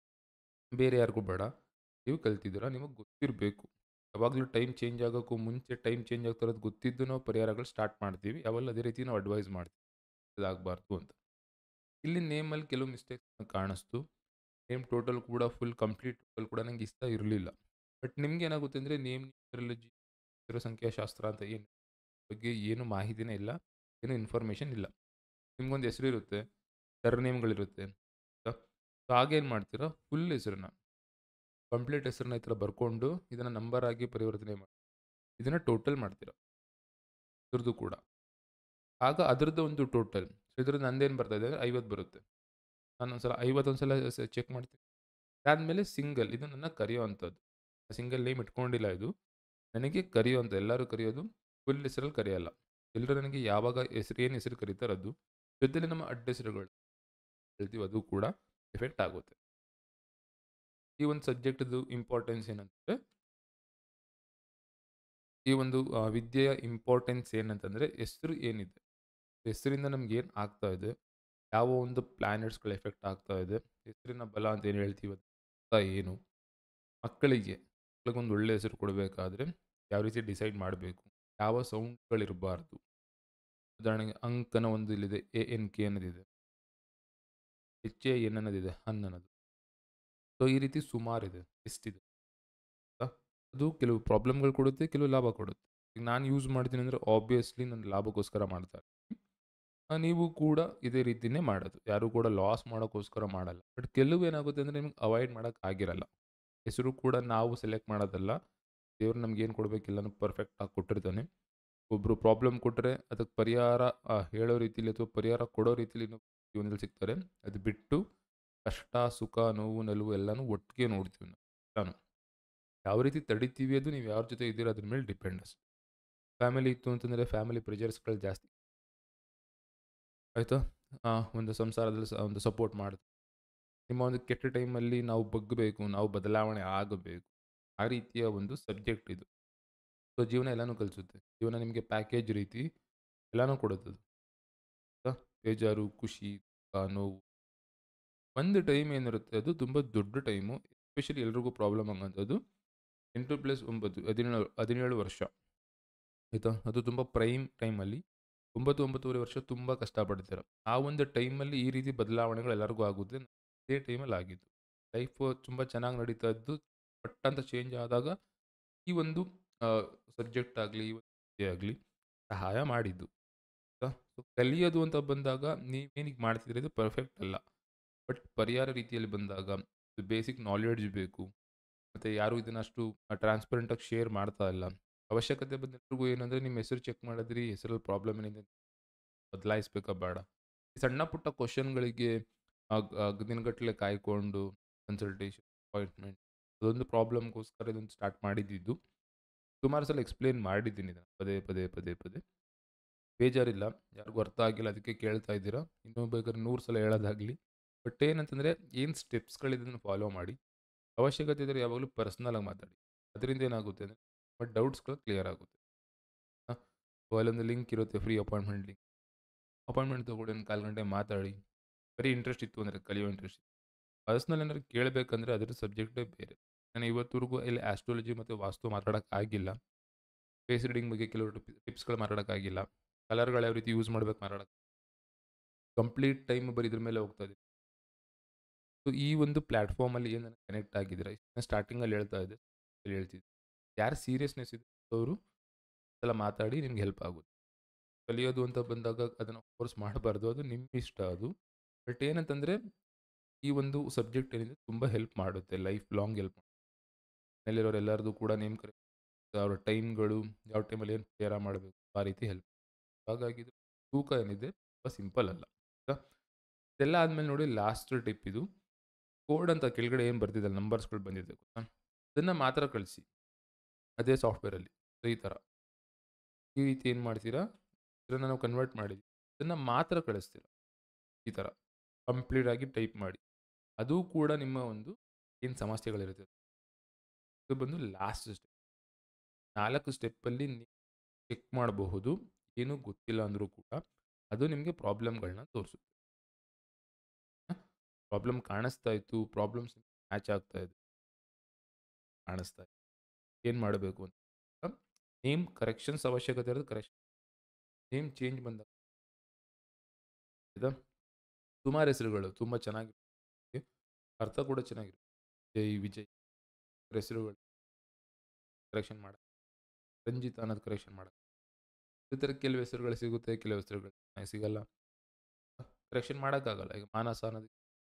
ಬೇರೆ ಯಾರಿಗೂ ಬೇಡ. ನೀವು ಕಲ್ತಿದ್ದೀರಾ, ನಿಮಗೆ ಗೊತ್ತಿರಬೇಕು. ಯಾವಾಗಲೂ ಟೈಮ್ ಚೇಂಜ್ ಆಗೋಕ್ಕೂ ಮುಂಚೆ ಟೈಮ್ ಚೇಂಜ್ ಆಗ್ತಿರೋದು ಗೊತ್ತಿದ್ದು ನಾವು ಪರಿಹಾರಗಳು ಸ್ಟಾರ್ಟ್ ಮಾಡ್ತೀವಿ. ಯಾವಾಗಲೂ ಅದೇ ರೀತಿ ನಾವು ಅಡ್ವೈಸ್ ಮಾಡ್ತೀವಿ. ಇದಾಗಬಾರ್ದು ಅಂತ. ಇಲ್ಲಿ ನೇಮಲ್ಲಿ ಕೆಲವು ಮಿಸ್ಟೇಕ್ಸ್ ಕಾಣಿಸ್ತು. ನೇಮ್ ಟೋಟಲ್ ಕೂಡ ಫುಲ್ ಕಂಪ್ಲೀಟ್ ಟೋಟಲ್ ಕೂಡ ನಂಗೆ ಇಷ್ಟ ಇರಲಿಲ್ಲ. ಬಟ್ ನಿಮ್ಗೆ ಏನಾಗುತ್ತೆ ಅಂದರೆ ನೇಮ್ ನ್ಯೂಮರಾಲಜಿ, ಸಂಖ್ಯಾಶಾಸ್ತ್ರ ಅಂತ ಏನು ಬಗ್ಗೆ ಏನು ಮಾಹಿತಿನೇ ಇಲ್ಲ, ಏನು ಇನ್ಫಾರ್ಮೇಷನ್ ಇಲ್ಲ. ನಿಮ್ಗೊಂದು ಹೆಸರಿರುತ್ತೆ, ಸರ್ನೇಮ್ಗಳಿರುತ್ತೆ. ಸೊ ಆಗೇನು ಮಾಡ್ತೀರಾ, ಫುಲ್ ಹೆಸರನ್ನ, ಕಂಪ್ಲೀಟ್ ಹೆಸರನ್ನ ಈ ಥರ ಬರ್ಕೊಂಡು ಇದನ್ನು ನಂಬರ್ ಆಗಿ ಪರಿವರ್ತನೆ ಮಾಡಿ ಇದನ್ನು ಟೋಟಲ್ ಮಾಡ್ತೀರಾ ಇದ್ರದ್ದು ಕೂಡ. ಆಗ ಅದರದ್ದು ಒಂದು ಟೋಟಲ್. ಸೊ ಇದ್ರದ್ದು ನಂದೇನು ಬರ್ತಾ ಇದೆ ಅಂದರೆ 50 ಬರುತ್ತೆ. ನಾನು ಒಂದ್ಸಲ 50 ಒಂದ್ಸಲ ಚೆಕ್ ಮಾಡ್ತೀನಿ. ಅದಾದಮೇಲೆ ಸಿಂಗಲ್, ಇದು ನನ್ನ ಕರೆಯೋ ಅಂಥದ್ದು. ಸಿಂಗಲ್ ನೇಮ್ ಇಟ್ಕೊಂಡಿಲ್ಲ ಇದು. ನನಗೆ ಕರೆಯೋಂಥ, ಎಲ್ಲರೂ ಕರೆಯೋದು ಫುಲ್ ಹೆಸರಲ್ಲಿ ಕರೆಯಲ್ಲ. ಎಲ್ಲರೂ ನನಗೆ ಯಾವಾಗ ಏನು ಹೆಸರು ಕರೀತಾರೋ ಅದು, ಜೊತೆಲಿ ನಮ್ಮ ಅಡ್ಡ ಹೆಸರುಗಳು ಹೇಳ್ತೀವಿ, ಅದು ಕೂಡ ಎಫೆಕ್ಟ್ ಆಗುತ್ತೆ. ಈ ಒಂದು ಸಬ್ಜೆಕ್ಟ್ದು ಇಂಪಾರ್ಟೆನ್ಸ್ ಏನಂತಂದರೆ, ಈ ಒಂದು ವಿದ್ಯೆಯ ಇಂಪಾರ್ಟೆನ್ಸ್ ಏನಂತಂದರೆ, ಹೆಸರು ಏನಿದೆ, ಹೆಸರಿಂದ ನಮ್ಗೇನು ಆಗ್ತಾ ಇದೆ, ಯಾವ ಒಂದು ಪ್ಲ್ಯಾನೆಟ್ಸ್ಗಳು ಎಫೆಕ್ಟ್ ಆಗ್ತಾ ಇದೆ, ಹೆಸರಿನ ಬಲ ಅಂತ ಏನು ಹೇಳ್ತೀವಿ ಅದು ಏನು, ಮಕ್ಕಳಿಗೊಂದು ಒಳ್ಳೆ ಹೆಸರು ಕೊಡಬೇಕಾದ್ರೆ ಯಾವ ರೀತಿ ಡಿಸೈಡ್ ಮಾಡಬೇಕು, ಯಾವ ಸೌಂಡ್ಗಳಿರಬಾರ್ದು. ಉದಾಹರಣೆಗೆ ಅಂಕನ ಒಂದು ಇಲ್ಲಿದೆ, ANK ಅನ್ನೋದಿದೆ, HAN ಅನ್ನೋದಿದೆ, ಹನ್ ಅನ್ನೋದು. ಸೊ ಈ ರೀತಿ ಸುಮಾರಿದೆ, ಎಷ್ಟಿದೆ. ಅದು ಕೆಲವು ಪ್ರಾಬ್ಲಮ್ಗಳು ಕೊಡುತ್ತೆ, ಕೆಲವು ಲಾಭ ಕೊಡುತ್ತೆ. ಈಗ ನಾನು ಯೂಸ್ ಮಾಡ್ತೀನಿ ಅಂದರೆ ಆಬ್ವಿಯಸ್ಲಿ ನನ್ನ ಲಾಭಕ್ಕೋಸ್ಕರ ಮಾಡ್ತಾ ಇರ್ತೀನಿ. ನೀವು ಕೂಡ ಇದೇ ರೀತಿಯೇ ಮಾಡೋದು. ಯಾರೂ ಕೂಡ ಲಾಸ್ ಮಾಡೋಕ್ಕೋಸ್ಕರ ಮಾಡಲ್ಲ. ಬಟ್ ಕೆಲವು ಏನಾಗುತ್ತೆ ಅಂದರೆ ನಿಮ್ಗೆ ಅವಾಯ್ಡ್ ಮಾಡೋಕ್ಕೆ ಆಗಿರಲ್ಲ. ಹೆಸರು ಕೂಡ ನಾವು ಸೆಲೆಕ್ಟ್ ಮಾಡೋದಲ್ಲ. ದೇವ್ರು ನಮ್ಗೇನು ಕೊಡಬೇಕು ಎಲ್ಲನೂ ಪರ್ಫೆಕ್ಟಾಗಿ ಕೊಟ್ಟಿರ್ತಾನೆ. ಒಬ್ಬರು ಪ್ರಾಬ್ಲಮ್ ಕೊಟ್ಟರೆ ಅದಕ್ಕೆ ಪರಿಹಾರ ಹೇಳೋ ರೀತಿಲಿ ಅಥವಾ ಪರಿಹಾರ ಕೊಡೋ ರೀತಿಲಿ ಜೀವನದಲ್ಲಿ ಸಿಗ್ತಾರೆ. ಅದು ಬಿಟ್ಟು ಕಷ್ಟ, ಸುಖ, ನೋವು, ನಲಿವು ಎಲ್ಲನೂ ಒಟ್ಟಿಗೆ ನೋಡ್ತೀವಿ ನಾವು ಎಲ್ಲಾನು. ಯಾವ ರೀತಿ ತಡಿತೀವಿ ಅದು ನೀವು ಯಾರ ಜೊತೆ ಇದ್ದೀರೋ ಅದ್ರ ಮೇಲೆ ಡಿಪೆಂಡ್ ಅಷ್ಟೆ. ಫ್ಯಾಮಿಲಿ ಇತ್ತು ಅಂತಂದರೆ ಫ್ಯಾಮಿಲಿ ಪ್ರೆಷರ್ಸ್ಗಳು ಜಾಸ್ತಿ. ಆಯಿತಾ? ಒಂದು ಸಂಸಾರದಲ್ಲಿ ಒಂದು ಸಪೋರ್ಟ್ ಮಾಡುತ್ತೆ. ನಿಮ್ಮ ಒಂದು ಕೆಟ್ಟ ಟೈಮಲ್ಲಿ ನಾವು ಬಗ್ಗಬೇಕು, ನಾವು ಬದಲಾವಣೆ ಆಗಬೇಕು. ಆ ರೀತಿಯ ಒಂದು ಸಬ್ಜೆಕ್ಟ್ ಇದು. ಸೊ ಜೀವನ ಎಲ್ಲನೂ ಕಲಿಸುತ್ತೆ. ಜೀವನ ನಿಮಗೆ ಪ್ಯಾಕೇಜ್ ರೀತಿ ಎಲ್ಲನೂ ಕೊಡುತ್ತದು. ಆಯಿತಾ? ಬೇಜಾರು, ಖುಷಿ, ನೋವು. ಒಂದು ಟೈಮ್ ಏನಿರುತ್ತೆ ಅದು ತುಂಬ ದೊಡ್ಡ ಟೈಮು. ಎಸ್ಪೆಷಲಿ ಎಲ್ರಿಗೂ ಪ್ರಾಬ್ಲಮ್ ಆಗೋಂಥದ್ದು 8+9 17 ವರ್ಷ. ಆಯಿತಾ? ಅದು ತುಂಬ ಪ್ರೈಮ್ ಟೈಮಲ್ಲಿ 9, 9.5 ವರ್ಷ ತುಂಬ ಕಷ್ಟಪಡ್ತೀರ. ಆ ಒಂದು ಟೈಮಲ್ಲಿ ಈ ರೀತಿ ಬದಲಾವಣೆಗಳು ಎಲ್ಲರಿಗೂ ಆಗುತ್ತೆ. ಅದೇ ಟೈಮಲ್ಲಿ ಆಗಿದ್ದು. ಲೈಫು ತುಂಬ ಚೆನ್ನಾಗಿ ನಡೀತಾ ಇದ್ದು ಪಟ್ ಅಂತ ಚೇಂಜ್ ಆದಾಗ ಈ ಒಂದು ಸಬ್ಜೆಕ್ಟ್ ಆಗಲಿ, ಈ ಒಂದು ಆಗಲಿ ಸಹಾಯ ಮಾಡಿದ್ದು. ಆಯಿತಾ? ಸೊ ಕಲಿಯೋದು ಅಂತ ಬಂದಾಗ ನೀವೇನಿಗೆ ಮಾಡ್ತಿದ್ದೀರಿ ಇದು ಪರ್ಫೆಕ್ಟ್ ಅಲ್ಲ. ಬಟ್ ಪರಿಹಾರ ರೀತಿಯಲ್ಲಿ ಬಂದಾಗ ಬೇಸಿಕ್ ನಾಲೆಡ್ಜ್ ಬೇಕು. ಮತ್ತು ಯಾರೂ ಇದನ್ನು ಅಷ್ಟು ಟ್ರಾನ್ಸ್ಪರೆಂಟಾಗಿ ಶೇರ್ ಮಾಡ್ತಾ ಇಲ್ಲ. ಅವಶ್ಯಕತೆ ಬಂದ ಎಲ್ರಿಗೂ ಏನಂದರೆ ನಿಮ್ಮ ಹೆಸರು ಚೆಕ್ ಮಾಡಿದ್ರಿ, ಹೆಸರಲ್ಲಿ ಪ್ರಾಬ್ಲಮ್ ಏನಿದೆ ಬದಲಾಯಿಸಬೇಕಾ ಬೇಡ. ಈ ಸಣ್ಣ ಪುಟ್ಟ ಕ್ವಶನ್ಗಳಿಗೆ ದಿನಗಟ್ಟಲೆ ಕಾಯ್ಕೊಂಡು ಕನ್ಸಲ್ಟೇಷನ್, ಅಪಾಯಿಂಟ್ಮೆಂಟ್, ಅದೊಂದು ಪ್ರಾಬ್ಲಮ್ಗೋಸ್ಕರ ಇದನ್ನು ಸ್ಟಾರ್ಟ್ ಮಾಡಿದ್ದಿದ್ದು. ಸುಮಾರು ಸಲ ಎಕ್ಸ್‌ಪ್ಲೇನ್ ಮಾಡಿದ್ದೀನಿ ಇದನ್ನು ಪದೇ, ಪದೇ, ಪದೇ, ಪದೇ. ಬೇಜಾರಿಲ್ಲ, ಯಾರಿಗೂ ಅರ್ಥ ಆಗಿಲ್ಲ ಅದಕ್ಕೆ ಕೇಳ್ತಾ ಇದ್ದೀರಾ. ಇನ್ನೂ ಬೇಕಾದ್ರೆ 100 ಸಲ ಹೇಳೋದಾಗಲಿ. ಬಟ್ ಏನಂತಂದರೆ ಏನು ಸ್ಟೆಪ್ಸ್ಗಳಿದೆ ಅದನ್ನು ಫಾಲೋ ಮಾಡಿ. ಅವಶ್ಯಕತೆ ಇದ್ದರೆ ಯಾವಾಗಲೂ ಪರ್ಸ್ನಲಾಗಿ ಮಾತಾಡಿ. ಅದರಿಂದ ಏನಾಗುತ್ತೆ ಅಂದರೆ ನಿಮ್ಮ ಡೌಟ್ಸ್ಗಳು ಕ್ಲಿಯರ್ ಆಗುತ್ತೆ. ಹಾಂ, ಅಲ್ಲೊಂದು ಲಿಂಕ್ ಇರುತ್ತೆ, ಫ್ರೀ ಅಪಾಯಿಂಟ್ಮೆಂಟ್ ಲಿಂಕ್. ಅಪಾಯಿಂಟ್ಮೆಂಟ್ ತೊಗೊಳ್ಳಿ, ಒಂದು 1/4 ಗಂಟೆ ಮಾತಾಡಿ. ಬರೀ ಇಂಟ್ರೆಸ್ಟ್ ಇತ್ತು ಅಂದರೆ, ಕಲಿಯೋ ಇಂಟ್ರೆಸ್ಟ್. ಪರ್ಸ್ನಲ್ ಏನಾದ್ರು ಕೇಳಬೇಕಂದ್ರೆ ಅದ್ರ ಸಬ್ಜೆಕ್ಟೇ ಬೇರೆ. ನಾನು ಇವತ್ತವರೆಗೂ ಇಲ್ಲಿ ಆಸ್ಟ್ರಾಲಜಿ ಮತ್ತು ವಾಸ್ತು ಮಾತಾಡೋಕ್ಕಾಗಿಲ್ಲ. ಫೇಸ್ ರೀಡಿಂಗ್ ಬಗ್ಗೆ ಕೆಲವು ಟಿಪ್ಸ್ಗಳು ಮಾತಾಡೋಕ್ಕಾಗಿಲ್ಲ. ಕಲರ್ಗಳು ಯಾವ ರೀತಿ ಯೂಸ್ ಮಾಡ್ಬೇಕು ಮಾತಾಡೋಕ್ಕೆ ಕಂಪ್ಲೀಟ್ ಟೈಮ್ ಬರೀ ಇದ್ರ ಮೇಲೆ ಹೋಗ್ತಾ ಇದೆ. ಸೊ ಈ ಒಂದು ಪ್ಲ್ಯಾಟ್ಫಾರ್ಮಲ್ಲಿ ಏನು ನನಗೆ ಕನೆಕ್ಟ್ ಆಗಿದ್ದೀರಾ ನಾನು ಸ್ಟಾರ್ಟಿಂಗಲ್ಲಿ ಹೇಳ್ತಾ ಇದ್ದೆ, ಹೇಳ್ತಿದ್ದೆ ಯಾರು ಸೀರಿಯಸ್ನೆಸ್ ಇದೆ ಅವರು ಎಲ್ಲ ಮಾತಾಡಿ ನಿಮ್ಗೆ ಹೆಲ್ಪ್ ಆಗುತ್ತೆ. ಕಲಿಯೋದು ಅಂತ ಬಂದಾಗ ಅದನ್ನು ಫೋರ್ಸ್ ಮಾಡಬಾರ್ದು, ಅದು ನಿಮ್ಮ ಇಷ್ಟ ಅದು. ಬಟ್ ಏನಂತಂದರೆ ಈ ಒಂದು ಸಬ್ಜೆಕ್ಟ್ ಏನಿದೆ ತುಂಬ ಹೆಲ್ಪ್ ಮಾಡುತ್ತೆ, ಲೈಫ್ ಲಾಂಗ್ ಹೆಲ್ಪ್ ಮಾಡುತ್ತೆ. ಮನೇಲಿರೋರು ಎಲ್ಲರದು ಕೂಡ ನೇಮ್ ಕರೆಕ್ಟ್, ಅವ್ರ ಟೈಮ್ಗಳು ಯಾವ ಟೈಮಲ್ಲಿ ಏನು ಪರಿಹಾರ ಮಾಡಬೇಕು ಆ ರೀತಿ ಹೆಲ್ಪ್. ಹಾಗಾಗಿ ಇದು ತೂಕ ಏನಿದೆ ತುಂಬ ಸಿಂಪಲ್ ಅಲ್ಲ ಆಯ್ತಾ. ಇದೆಲ್ಲ ಆದಮೇಲೆ ನೋಡಿ ಲಾಸ್ಟ್ ಟಿಪ್ ಇದು. ಕೋಡ್ ಅಂತ ಕೆಳಗಡೆ ಏನು ಬರ್ತಿದ್ದಲ್ಲ ನಂಬರ್ಸ್ಗಳು ಬಂದಿದೆ ಗೊತ್ತಾ, ಅದನ್ನು ಮಾತ್ರ ಕಳಿಸಿ ಅದೇ ಸಾಫ್ಟ್ವೇರಲ್ಲಿ. ಸೊ ಈ ಥರ ಈ ರೀತಿ ಏನು ಮಾಡ್ತೀರಾ, ಇದನ್ನು ನಾವು ಕನ್ವರ್ಟ್ ಮಾಡಿದ್ವಿ, ಇದನ್ನು ಮಾತ್ರ ಕಳಿಸ್ತೀರಾ ಈ ಥರ ಕಂಪ್ಲೀಟಾಗಿ ಟೈಪ್ ಮಾಡಿ. ಅದು ಕೂಡ ನಿಮ್ಮ ಒಂದು ಏನು ಸಮಸ್ಯೆಗಳಿರುತ್ತೆ ಇದು ಬಂದು ಲಾಸ್ಟ್ ಸ್ಟೆಪ್. 4 ಸ್ಟೆಪ್ಪಲ್ಲಿ ನೀವು ಚೆಕ್ ಮಾಡಬಹುದು, ಏನೂ ಗೊತ್ತಿಲ್ಲ ಅಂದರೂ ಕೂಡ ಅದು ನಿಮಗೆ ಪ್ರಾಬ್ಲಮ್ಗಳನ್ನ ತೋರಿಸುತ್ತೆ. ಪ್ರಾಬ್ಲಮ್ ಕಾಣಿಸ್ತಾ ಇತ್ತು, ಪ್ರಾಬ್ಲಮ್ಸ್ ಮ್ಯಾಚ್ ಆಗ್ತಾ ಇದೆ, ಕಾಣಿಸ್ತಾ ಇದೆ, ಏನು ಮಾಡಬೇಕು ಅಂತ ನೇಮ್ ಕರೆಕ್ಷನ್ಸ್ ಅವಶ್ಯಕತೆ ಇರೋದು ಕರೆಕ್ಷನ್, ನೇಮ್ ಚೇಂಜ್ ಬಂದಾಗ ಆಯಿತಾ. ಸುಮಾರು ಹೆಸರುಗಳು ತುಂಬ ಚೆನ್ನಾಗಿರುತ್ತೆ, ಅರ್ಥ ಕೂಡ ಚೆನ್ನಾಗಿರುತ್ತೆ. ಜೈ ವಿಜಯ್ ಹೆಸರುಗಳು ಕರೆಕ್ಷನ್ ಮಾಡ, ರಂಜಿತ್ ಅನ್ನೋದು ಕರೆಕ್ಷನ್ ಮಾಡ, ಈ ಥರ ಕೆಲವು ಹೆಸರುಗಳು ಸಿಗುತ್ತೆ, ಕೆಲವು ಹೆಸರುಗಳು ಸಿಗಲ್ಲ, ಕರೆಕ್ಷನ್ ಮಾಡೋಕ್ಕಾಗಲ್ಲ. ಈಗ ಮಾನಸ ಅನ್ನೋದು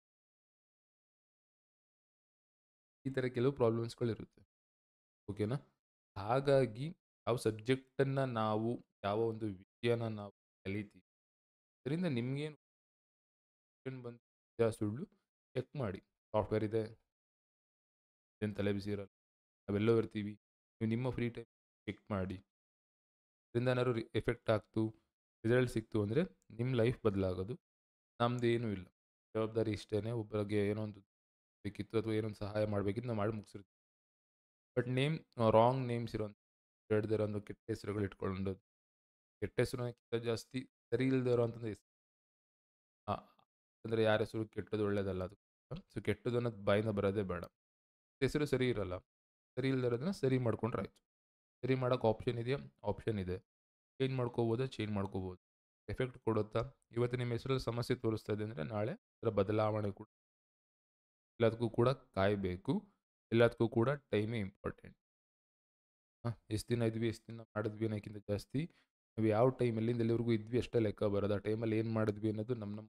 ಈ ಥರ ಕೆಲವು ಪ್ರಾಬ್ಲಮ್ಸ್ಗಳಿರುತ್ತೆ, ಓಕೆನಾ. ಹಾಗಾಗಿ ಯಾವ ಸಬ್ಜೆಕ್ಟನ್ನು ನಾವು ಯಾವ ಒಂದು ವಿಷಯನ ನಾವು ಕಲಿತೀವಿ ಅದರಿಂದ ನಿಮಗೇನು ಬಂದು ನಿಜ ಸುಳ್ಳು ಚೆಕ್ ಮಾಡಿ. ಸಾಫ್ಟ್ವೇರ್ ಇದೆ, ಏನು ತಲೆ ಬಿಸಿ ಇರಲ್ಲ, ನಾವೆಲ್ಲೋ ಇರ್ತೀವಿ, ನೀವು ನಿಮ್ಮ ಫ್ರೀ ಟೈಮ್ ಚೆಕ್ ಮಾಡಿ. ಇದರಿಂದ ಏನಾದ್ರು ಎಫೆಕ್ಟ್ ಆಗ್ತು, ರಿಸಲ್ಟ್ ಸಿಕ್ತು ಅಂದರೆ ನಿಮ್ಮ ಲೈಫ್ ಬದಲಾಗೋದು, ನಮ್ದು ಏನೂ ಇಲ್ಲ. ಜವಾಬ್ದಾರಿ ಇಷ್ಟೇ, ಒಬ್ಬರಿಗೆ ಏನೋ ಒಂದು ಬೇಕಿತ್ತು ಅಥವಾ ಏನೊಂದು ಸಹಾಯ ಮಾಡಬೇಕಿತ್ತು ನಾವು ಮಾಡಿ ಮುಗಿಸಿರ್ತೀವಿ. ಬಟ್ ರಾಂಗ್ ನೇಮ್ಸ್ ಇರೋ ಹೇಳ್ದಿರೋ ಒಂದು ಕೆಟ್ಟ ಹೆಸರುಗಳು ಇಟ್ಕೊಂಡು, ಕೆಟ್ಟ ಹೆಸರುಕ್ಕಿಂತ ಜಾಸ್ತಿ ಸರಿ ಇಲ್ಲದೆ ಇರೋ ಅಂತಂದು ಹೆಸರು, ಅಂದರೆ ಯಾರ ಹೆಸರು ಕೆಟ್ಟದ್ದು ಒಳ್ಳೇದಲ್ಲ ಅದು. ಸೊ ಕೆಟ್ಟದ್ದು ಅನ್ನೋದು ಬಾಯಿಂದ ಬರೋದೇ ಬೇಡ. ಹೆಸರು ಸರಿ ಇರಲ್ಲ, ಸರಿ ಇಲ್ಲದೆ ಇರೋದನ್ನ ಸರಿ ಮಾಡ್ಕೊಂಡ್ರೆ ಆಯಿತು. ಸರಿ ಮಾಡೋಕೆ ಆಪ್ಷನ್ ಇದೆಯಾ, ಆಪ್ಷನ್ ಇದೆ. ಚೇಂಜ್ ಮಾಡ್ಕೋಬೋದಾ, ಚೇಂಜ್ ಮಾಡ್ಕೋಬೋದು. ಎಫೆಕ್ಟ್ ಕೊಡುತ್ತಾ, ಇವತ್ತು ನಿಮ್ಮ ಹೆಸರಲ್ಲಿ ಸಮಸ್ಯೆ ತೋರಿಸ್ತಾ ಇದೆ ಅಂದರೆ ನಾಳೆ ಅದರ ಬದಲಾವಣೆ ಕೂಡ, ಎಲ್ಲದಕ್ಕೂ ಕೂಡ ಕಾಯಬೇಕು, ಎಲ್ಲದಕ್ಕೂ ಕೂಡ ಟೈಮೇ ಇಂಪಾರ್ಟೆಂಟ್. ಎಷ್ಟು ದಿನ ಇದ್ವಿ, ಎಷ್ಟು ದಿನ ಮಾಡಿದ್ವಿ ಅನ್ನೋಕ್ಕಿಂತ ಜಾಸ್ತಿ ನಾವು ಯಾವ ಟೈಮಲ್ಲಿ ಎಲ್ಲಿವರೆಗೂ ಇದ್ವಿ ಅಷ್ಟೇ ಲೆಕ್ಕ ಬರೋದು. ಆ ಟೈಮಲ್ಲಿ ಏನು ಮಾಡಿದ್ವಿ ಅನ್ನೋದು ನಮ್ಮ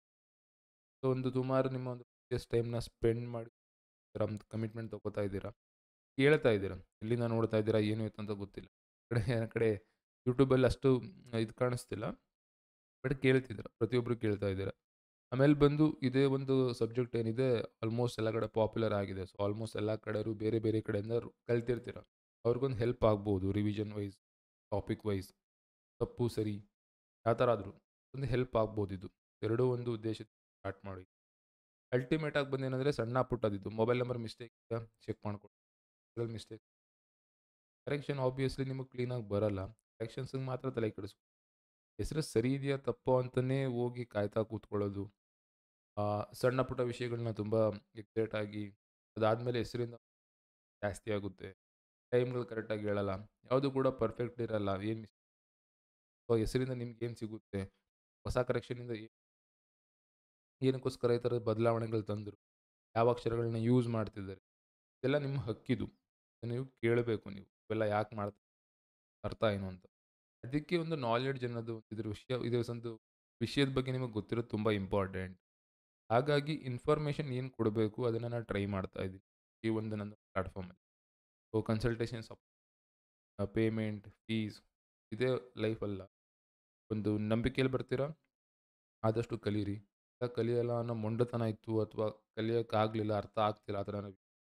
ಒಂದು ಸುಮಾರು ನಿಮ್ಮ ಒಂದು ಟೈಮ್ನ ಸ್ಪೆಂಡ್ ಮಾಡಿ ಒಂದು ಕಮಿಟ್ಮೆಂಟ್ ತೊಗೋತಾ ಇದ್ದೀರಾ, ಕೇಳ್ತಾ ಇದ್ದೀರಾ, ಎಲ್ಲಿಂದ ನೋಡ್ತಾ ಇದ್ದೀರಾ, ಏನು ಇತ್ತು ಅಂತ ಗೊತ್ತಿಲ್ಲ. ಕಡೆ ಯೂಟ್ಯೂಬಲ್ಲಿ ಅಷ್ಟು ಇದು ಕಾಣಿಸ್ತಿಲ್ಲ, ಬಟ್ ಕೇಳ್ತಿದ್ದೀರಾ, ಪ್ರತಿಯೊಬ್ಬರು ಕೇಳ್ತಾ ಇದ್ದೀರಾ. ಆಮೇಲೆ ಬಂದು ಇದೇ ಒಂದು ಸಬ್ಜೆಕ್ಟ್ ಏನಿದೆ ಆಲ್ಮೋಸ್ಟ್ ಎಲ್ಲ ಕಡೆ ಪಾಪ್ಯುಲರ್ ಆಗಿದೆ. ಸೊ ಆಲ್ಮೋಸ್ಟ್ ಎಲ್ಲ ಕಡೆಯವರು ಬೇರೆ ಬೇರೆ ಕಡೆಯಿಂದ ಕಲ್ತಿರ್ತೀರ, ಅವ್ರಿಗೊಂದು ಹೆಲ್ಪ್ ಆಗ್ಬೋದು. ರಿವಿಷನ್ ವೈಸ್, ಟಾಪಿಕ್ ವೈಸ್, ತಪ್ಪು ಸರಿ ಯಾವ ಥರ ಆದರೂ ಒಂದು ಹೆಲ್ಪ್ ಆಗ್ಬೋದು. ಇದು ಎರಡೂ ಒಂದು ಉದ್ದೇಶ ಸ್ಟಾರ್ಟ್ ಮಾಡಿ. ಅಲ್ಟಿಮೇಟ್ ಆಗಿ ಬಂದು ಏನಂದರೆ ಸಣ್ಣ ಪುಟ್ಟದಿದ್ದು ಮೊಬೈಲ್ ನಂಬರ್ ಮಿಸ್ಟೇಕ್ ಚೆಕ್ ಮಾಡ್ಕೊಳ್ಳಿ, ಮಿಸ್ಟೇಕ್ ಕರೆಕ್ಷನ್ ಆಬ್ವಿಯಸ್ಲಿ ನಿಮಗೆ ಕ್ಲೀನಾಗಿ ಬರಲ್ಲ, ಕರೆಕ್ಷನ್ಸಿಗೆ ಮಾತ್ರ ತಲೆ ಕೆಡಿಸ್ಕೊ. ಹೆಸರು ಸರಿ ಇದೆಯಾ ತಪ್ಪೋ ಅಂತಲೇ ಹೋಗಿ ಕಾಯ್ತಾ ಕೂತ್ಕೊಳ್ಳೋದು, ಸಣ್ಣ ಪುಟ್ಟ ವಿಷಯಗಳನ್ನ ತುಂಬ ಎಕ್ಸೈಟ್ ಆಗಿ ಅದಾದಮೇಲೆ ಹೆಸರಿಂದ ಜಾಸ್ತಿ ಆಗುತ್ತೆ, ಟೈಮ್ಗಳು ಕರೆಕ್ಟಾಗಿ ಹೇಳಲ್ಲ, ಯಾವುದು ಕೂಡ ಪರ್ಫೆಕ್ಟ್ ಇರಲ್ಲ. ಏನು ಹೆಸರಿಂದ ನಿಮ್ಗೆ ಏನು ಸಿಗುತ್ತೆ, ಹೊಸ ಕರೆಕ್ಷನಿಂದ ಏನಕ್ಕೋಸ್ಕರ ಈ ಥರದ ಬದಲಾವಣೆಗಳು ತಂದರು, ಯಾವ ಅಕ್ಷರಗಳನ್ನ ಯೂಸ್ ಮಾಡ್ತಿದ್ದಾರೆ, ಇದೆಲ್ಲ ನಿಮ್ಮ ಹಕ್ಕಿದು, ನೀವು ಕೇಳಬೇಕು. ನೀವು ಇವೆಲ್ಲ ಯಾಕೆ ಮಾಡ್ತಾರೆ, ಅರ್ಥ ಏನು ಅಂತ. ಅದಕ್ಕೆ ಒಂದು ನಾಲೆಡ್ಜ್ ಅನ್ನೋದು ಇದು ಒಂದು ವಿಷಯದ ಬಗ್ಗೆ ನಿಮಗೆ ಗೊತ್ತಿರೋದು ತುಂಬ ಇಂಪಾರ್ಟೆಂಟ್. ಹಾಗಾಗಿ ಇನ್ಫಾರ್ಮೇಷನ್ ಏನು ಕೊಡಬೇಕು ಅದನ್ನು ನಾನು ಟ್ರೈ ಮಾಡ್ತಾ ಇದ್ದೀನಿ ಈ ಒಂದು ನನ್ನ ಪ್ಲ್ಯಾಟ್ಫಾರ್ಮಲ್ಲಿ. ಸೊ ಕನ್ಸಲ್ಟೇಷನ್ಸ್, ಪೇಮೆಂಟ್, ಫೀಸ್ ಇದೇ ಲೈಫಲ್ಲ. ಒಂದು ನಂಬಿಕೆಯಲ್ಲಿ ಬರ್ತೀರಾ, ಆದಷ್ಟು ಕಲೀರಿ. ಕಲಿಯಲ್ಲ ಅನ್ನೋ ಮೊಂಡತನ ಇತ್ತು ಅಥವಾ ಕಲಿಯೋಕ್ಕಾಗಲಿಲ್ಲ, ಅರ್ಥ ಆಗ್ತಿಲ್ಲ, ಆ ಥರ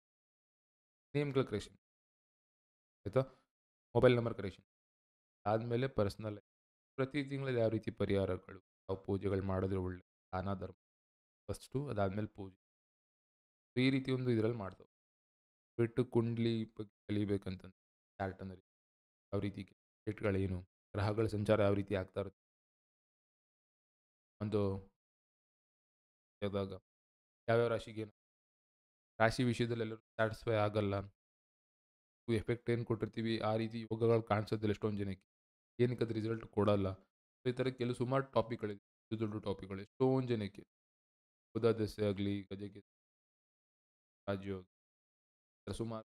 ನೇಮ್ಗಳ ಕರೆಕ್ಷನ್ ಆಯಿತಾ, ಮೊಬೈಲ್ ನಂಬರ್ ಕರೆಕ್ಷನ್ ಆದಮೇಲೆ ಪರ್ಸ್ನಲ್ ಪ್ರತಿ ತಿಂಗಳಲ್ಲಿ ಯಾವ ರೀತಿ ಪರಿಹಾರಗಳು, ಯಾವ ಪೂಜೆಗಳು ಮಾಡಿದ್ರೆ ಒಳ್ಳೆ, ದಾನ ಧರ್ಮ ಫಸ್ಟು, ಅದಾದಮೇಲೆ ಪೂಜೆ, ಈ ರೀತಿ ಒಂದು ಇದರಲ್ಲಿ ಮಾಡ್ತಾವೆ. ಬಿಟ್ಟು ಕುಂಡ್ಲಿ ಬಗ್ಗೆ ಕಲಿಬೇಕಂತಂದು ಚಾರ್ಟನಲ್ಲಿ ಯಾವ ರೀತಿ ಡೇಟ್ಗಳೇನು, ಗ್ರಹಗಳ ಸಂಚಾರ ಯಾವ ರೀತಿ ಆಗ್ತಾ ಇರುತ್ತೆ, ಒಂದು ಯಾವಾಗ ಯಾವ್ಯಾವ ರಾಶಿಗೆ ರಾಶಿ ವಿಷಯದಲ್ಲಿ ಎಲ್ಲರೂ ಸ್ಯಾಟಿಸ್ಫೈ ಆಗಲ್ಲ. ಎಫೆಕ್ಟ್ ಏನು ಕೊಟ್ಟಿರ್ತೀವಿ ಆ ರೀತಿ ಯೋಗಗಳು ಕಾಣಿಸೋದಿಲ್ಲ ಎಷ್ಟೊಂದು ಜನಕ್ಕೆ. ಏನಕ್ಕೆ ಅದು ರಿಸಲ್ಟ್ ಕೊಡಲ್ಲ. ಸೊ ಈ ಥರ ಕೆಲವು ಸುಮಾರು ಟಾಪಿಕ್ಗಳಿದೆ. ದೊಡ್ಡ ದೊಡ್ಡ ಟಾಪಿಕ್ಗಳು ಎಷ್ಟೊಂದು ಜನಕ್ಕೆ. ಬುಧ ದಶೆ ಆಗಲಿ, ಗಜಕ್ಕೆ ರಾಜಯೋಗ ಸುಮಾರು.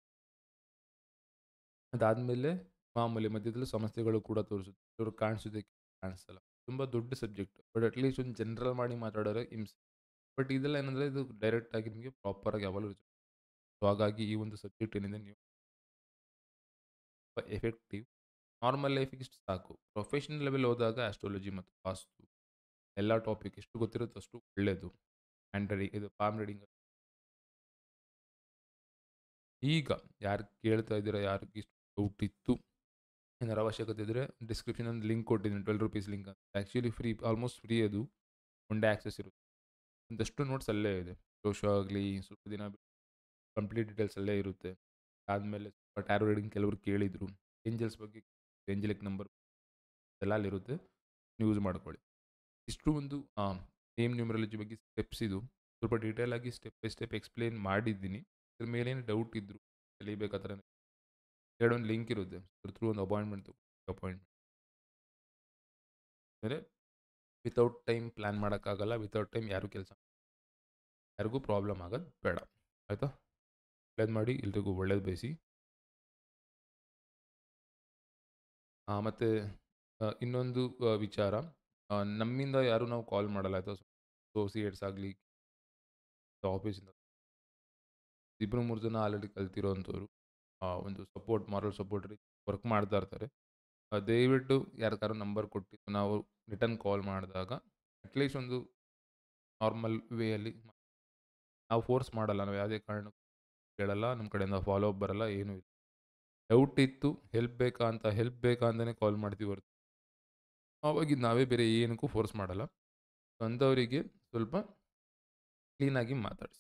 ಅದಾದಮೇಲೆ ಮಾಮೂಲಿ ಮಧ್ಯದಲ್ಲಿ ಸಮಸ್ಯೆಗಳು ಕೂಡ ತೋರಿಸುತ್ತೆ. ಇವರು ಕಾಣಿಸೋದಕ್ಕೆ ಕಾಣಿಸಲ್ಲ. ತುಂಬ ದೊಡ್ಡ ಸಬ್ಜೆಕ್ಟ್. ಬಟ್ ಅಟ್ಲೀಸ್ಟ್ ಒಂದು ಜನರಲ್ ಮಾಡಿ ಮಾತಾಡೋರೆ ಹಿಂಸೆ. ಬಟ್ ಇದೆಲ್ಲ ಏನಂದರೆ ಇದು ಡೈರೆಕ್ಟಾಗಿ ನಿಮಗೆ ಪ್ರಾಪರಾಗಿ ಯಾವಾಗಲೂ ರಿಸಲ್ಟ್. ಸೊ ಹಾಗಾಗಿ ಈ ಒಂದು ಸಬ್ಜೆಕ್ಟ್ ಏನಿದೆ ನೀವು ಎಫೆಕ್ಟಿವ್. ನಾರ್ಮಲ್ ಲೈಫಿಗೆ ಇಷ್ಟು ಸಾಕು. ಪ್ರೊಫೆಷನಲ್ ಲೆವೆಲ್ ಹೋದಾಗ ಆಸ್ಟ್ರಾಲಜಿ ಮತ್ತು ವಾಸ್ತು ಎಲ್ಲ ಟಾಪಿಕ್ ಎಷ್ಟು ಗೊತ್ತಿರುತ್ತೋ ಅಷ್ಟು ಒಳ್ಳೆಯದು. ಇದು ಪಾಮ್ ರೀಡಿಂಗ್. ಈಗ ಯಾರು ಕೇಳ್ತಾ ಇದ್ದೀರಾ, ಯಾರಿಗೆ ಇಷ್ಟು ಡೌಟ್ ಇತ್ತು, ಏನಾರು ಅವಶ್ಯಕತೆ ಇದ್ದರೆ ಡಿಸ್ಕ್ರಿಪ್ಷನಲ್ಲಿ ಲಿಂಕ್ ಕೊಟ್ಟಿದ್ದೀನಿ, ₹12 ಲಿಂಕ್ ಅಂತ. ಆ್ಯಕ್ಚುಲಿ ಫ್ರೀ, ಆಲ್ಮೋಸ್ಟ್ ಫ್ರೀ ಅದು. ಒನ್ ಡೇ ಆ್ಯಕ್ಸೆಸ್ ಇರುತ್ತೆ. ಒಂದಷ್ಟು ನೋಟ್ಸ್ ಅಲ್ಲೇ ಇದೆ. ಶೋ ಆಗಲಿ ಸ್ವಲ್ಪ ದಿನ ಕಂಪ್ಲೀಟ್ ಡೀಟೇಲ್ಸ್ ಅಲ್ಲೇ ಇರುತ್ತೆ. ಆದಮೇಲೆ ಟ್ಯಾರೋ ರೀಡಿಂಗ್ ಕೆಲವರು ಕೇಳಿದರು. ಏಂಜಲ್ಸ್ ಬಗ್ಗೆ, ಏಂಜಲಿಕ್ ನಂಬರ್ ಎಲ್ಲ ಅಲ್ಲಿರುತ್ತೆ. ಯೂಸ್ ಮಾಡ್ಕೊಳ್ಳಿ. ಇಷ್ಟು ಒಂದು ನೇಮ್ ನ್ಯೂಮರಾಲಜಿ ಬಗ್ಗೆ ಸ್ಟೆಪ್ಸ್ ಇದು. ಸ್ವಲ್ಪ ಡೀಟೇಲ್ ಆಗಿ ಸ್ಟೆಪ್ ಬೈ ಸ್ಟೆಪ್ ಎಕ್ಸ್ಪ್ಲೇನ್ ಮಾಡಿದ್ದೀನಿ. ಇದ್ರ ಮೇಲೇನು ಡೌಟ್ ಇದ್ದರು ಕಲಿಬೇಕಾದ್ರೆ ಎರಡೊಂದು ಲಿಂಕ್ ಇರುತ್ತೆ. ಅದ್ರ ಥ್ರೂ ಒಂದು ಅಪಾಯಿಂಟ್ಮೆಂಟ್ ಅಂದರೆ ವಿತೌಟ್ ಟೈಮ್ ಪ್ಲ್ಯಾನ್ ಮಾಡೋಕ್ಕಾಗಲ್ಲ. ವಿತೌಟ್ ಟೈಮ್ ಯಾರಿಗೂ ಪ್ರಾಬ್ಲಮ್ ಆಗೋದು ಬೇಡ. ಆಯಿತಾ? ಒಳ್ಳೇದು ಮಾಡಿ, ಎಲ್ರಿಗೂ ಒಳ್ಳೇದು ಬಯಸಿ. ಮತ್ತು ಇನ್ನೊಂದು ವಿಚಾರ, ನಮ್ಮಿಂದ ಯಾರೂ ನಾವು ಕಾಲ್ ಮಾಡಲ್ಲ ಆಯಿತಾ. ಅಸೋಸಿಯೇಟ್ಸ್ ಆಗಲಿ ಆಫೀಸಿಂದ 2-3 ಜನ ಆಲ್ರೆಡಿ ಕಲ್ತಿರೋ ಅಂಥವ್ರು, ಒಂದು ಸಪೋರ್ಟ್, ಮಾರಲ್ ಸಪೋರ್ಟ್ ರೀತಿ ವರ್ಕ್ ಮಾಡ್ತಾ ಇರ್ತಾರೆ. ದಯವಿಟ್ಟು ಯಾರಿಗಾರು ನಂಬರ್ ಕೊಟ್ಟಿದ್ದು ನಾವು ರಿಟರ್ನ್ ಕಾಲ್ ಮಾಡಿದಾಗ ಅಟ್ಲೀಸ್ಟ್ ಒಂದು ನಾರ್ಮಲ್ ವೇಯಲ್ಲಿ, ನಾವು ಫೋರ್ಸ್ ಮಾಡಲ್ಲ. ನಾವು ಯಾವುದೇ ಕಾರಣಕ್ಕೂ ಕೇಳಲ್ಲ. ನಮ್ಮ ಕಡೆಯಿಂದ ಫಾಲೋ ಅಪ್ ಬರಲ್ಲ, ಏನೂ ಇಲ್ಲ. ಡೌಟ್ ಇತ್ತು, ಹೆಲ್ಪ್ ಬೇಕಾ ಅಂತಲೇ ಕಾಲ್ ಮಾಡ್ತೀವಿ ಹೊರತು ಆವಾಗಿದ್ದು ನಾವೇ ಬೇರೆ ಏನಕ್ಕೂ ಫೋರ್ಸ್ ಮಾಡಲ್ಲ. ಅಂಥವರಿಗೆ ಸ್ವಲ್ಪ ಕ್ಲೀನಾಗಿ ಮಾತಾಡಿಸಿ.